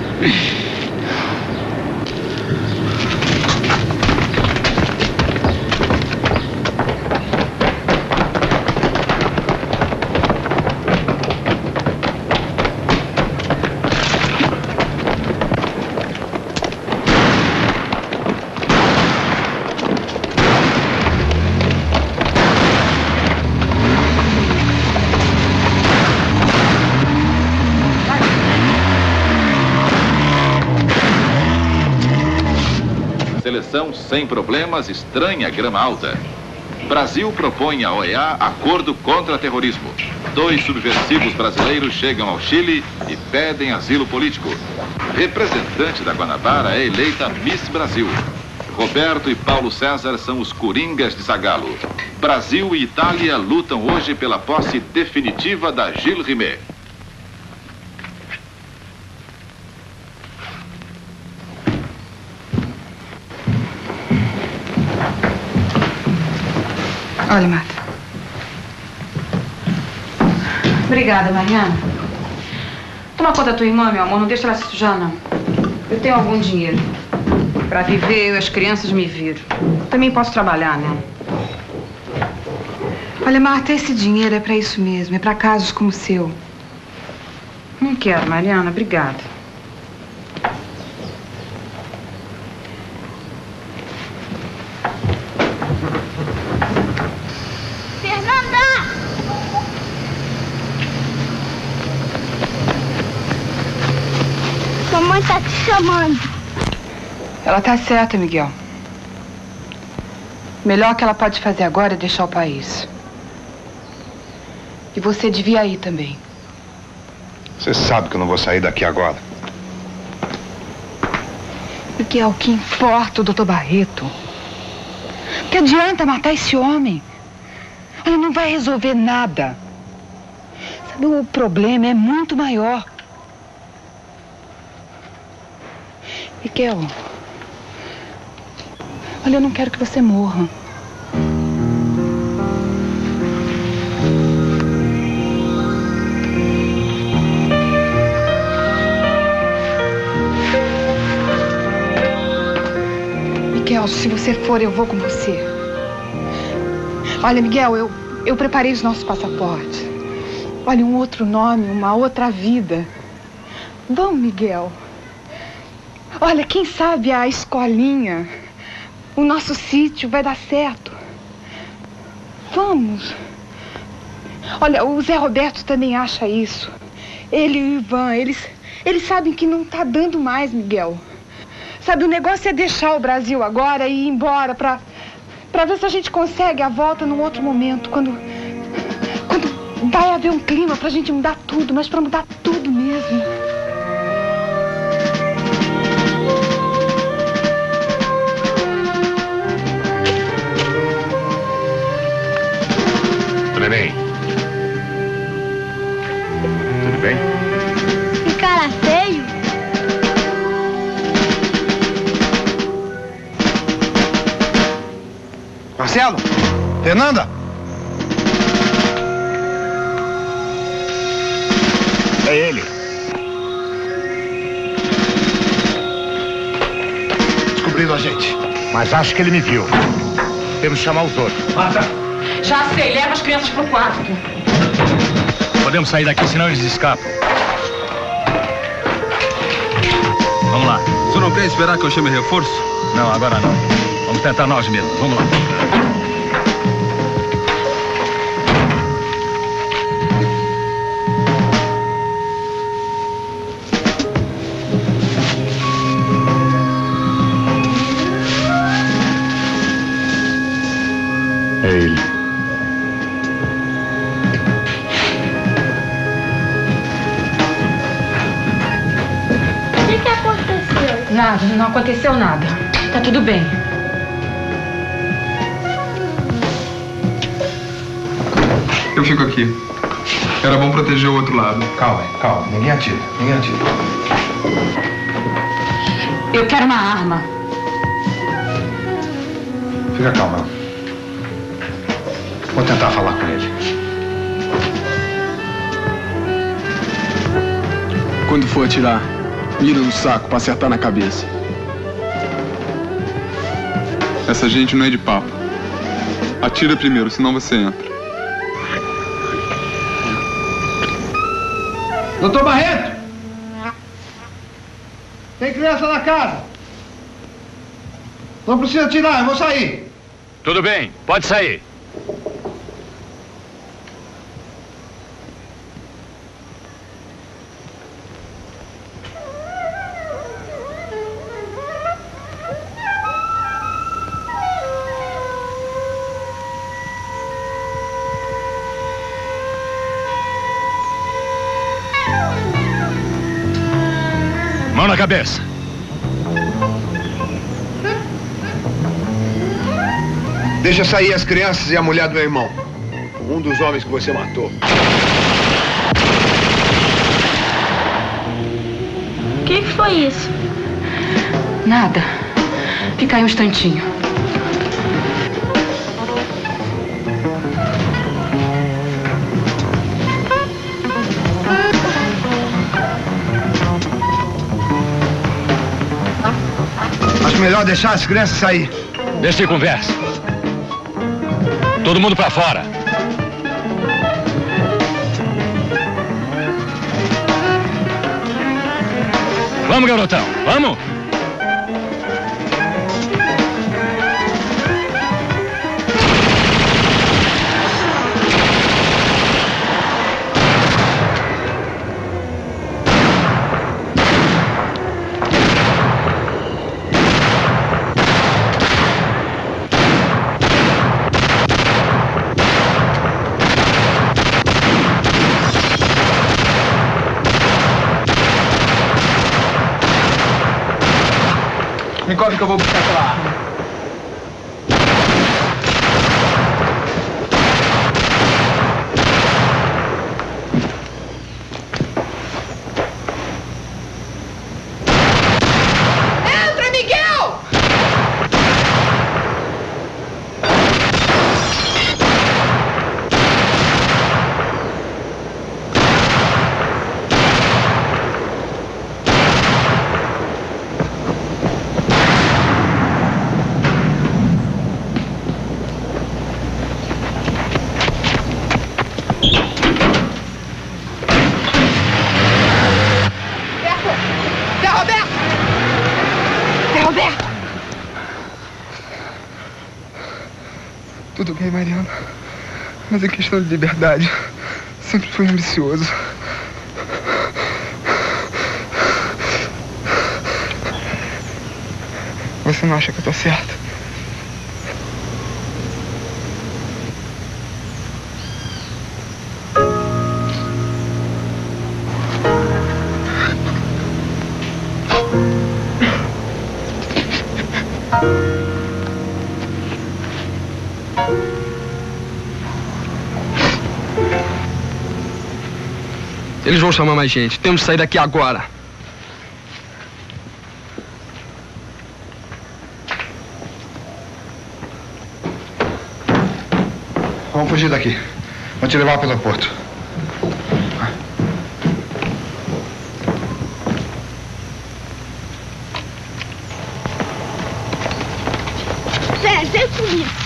Speaker 7: Seleção sem problemas, estranha grama alta. Brasil propõe à OEA acordo contra terrorismo. 2 subversivos brasileiros chegam ao Chile e pedem asilo político. Representante da Guanabara é eleita Miss Brasil. Roberto e Paulo César são os coringas de Zagalo. Brasil e Itália lutam hoje pela posse definitiva da Gilles Rimet.
Speaker 15: Olha, Marta.
Speaker 11: Obrigada, Mariana. Toma conta da tua irmã, meu amor. Não deixa ela se sujar, não. Eu tenho algum dinheiro. Pra viver, eu e as crianças me viram. Também posso trabalhar, né?
Speaker 15: Olha, Marta, esse dinheiro é pra isso mesmo. É pra casos como o seu.
Speaker 11: Não quero, Mariana. Obrigada.
Speaker 20: Mamãe tá te chamando.
Speaker 15: Ela tá certa, Miguel. O melhor que ela pode fazer agora é deixar o país. E você devia ir também.
Speaker 12: Você sabe que eu não vou sair daqui agora.
Speaker 15: Miguel, o que importa o doutor Barreto? O que adianta matar esse homem? Ele não vai resolver nada. Sabe, o problema é muito maior. Miguel, olha, eu não quero que você morra. Miguel, se você for, eu vou com você. Olha, Miguel, eu preparei os nossos passaportes. Olha, um outro nome, uma outra vida. Vamos, Miguel. Olha, quem sabe a escolinha, o nosso sítio vai dar certo. Vamos. Olha, o Zé Roberto também acha isso. Ele e o Ivan, eles sabem que não tá dando mais, Miguel. Sabe, o negócio é deixar o Brasil agora e ir embora pra ver se a gente consegue a volta num outro momento, quando vai haver um clima pra gente mudar tudo, mas pra mudar tudo mesmo.
Speaker 7: Tudo bem? Tudo bem?
Speaker 20: Que cara feio.
Speaker 12: Marcelo! Fernanda!
Speaker 21: É ele.
Speaker 9: descobrindo a gente. Mas acho que ele me viu. Temos que chamar os outros.
Speaker 2: Marta!
Speaker 11: Já sei, leva as crianças pro quarto.
Speaker 18: Podemos sair daqui, senão eles escapam. Vamos lá.
Speaker 4: O senhor não quer esperar que eu chame reforço?
Speaker 18: Não, agora não. Vamos tentar nós mesmos. Vamos lá.
Speaker 9: É ele.
Speaker 20: O que aconteceu?
Speaker 11: Nada, não aconteceu nada. Tá tudo bem.
Speaker 17: Eu fico aqui. Era bom proteger o outro lado.
Speaker 5: Calma, calma. Ninguém atira. Ninguém atira.
Speaker 11: Eu quero uma arma.
Speaker 9: Fica calma. Vou tentar falar com ele.
Speaker 17: Quando for atirar, mira no saco pra acertar na cabeça. Essa gente não é de papo. Atira primeiro, senão você entra.
Speaker 1: Doutor Barreto! Tem criança na casa. Não precisa atirar, eu vou sair.
Speaker 6: Tudo bem, pode sair.
Speaker 18: Mão na cabeça.
Speaker 12: Deixa sair as crianças e a mulher do meu irmão. Um dos homens que você matou.
Speaker 20: O que foi isso?
Speaker 11: Nada. Fica aí um instantinho.
Speaker 12: Acho melhor deixar as crianças sair.
Speaker 18: Deixa de conversa. Todo mundo pra fora. Vamos, garotão. Vamos.
Speaker 1: Me cobre que eu vou buscar aquela arma.
Speaker 15: Entra, Miguel!
Speaker 17: Tudo bem, Mariana. Mas em questão de liberdade, sempre fui ambicioso. Você não acha que eu tô certo? Eles vão chamar mais gente. Temos que sair daqui agora.
Speaker 12: Vamos fugir daqui. Vou te levar pelo aeroporto.
Speaker 20: fazer com isso?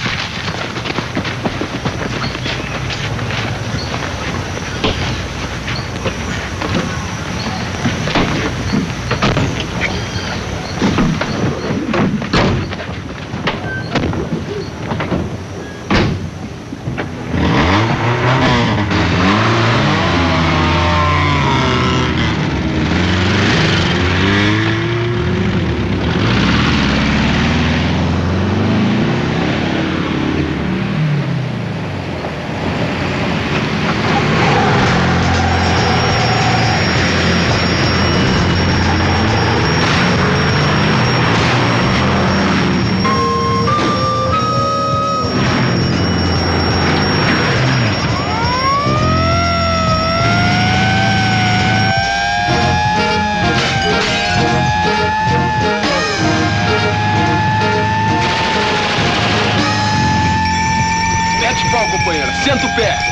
Speaker 4: Mete pau, companheira. Senta o pé.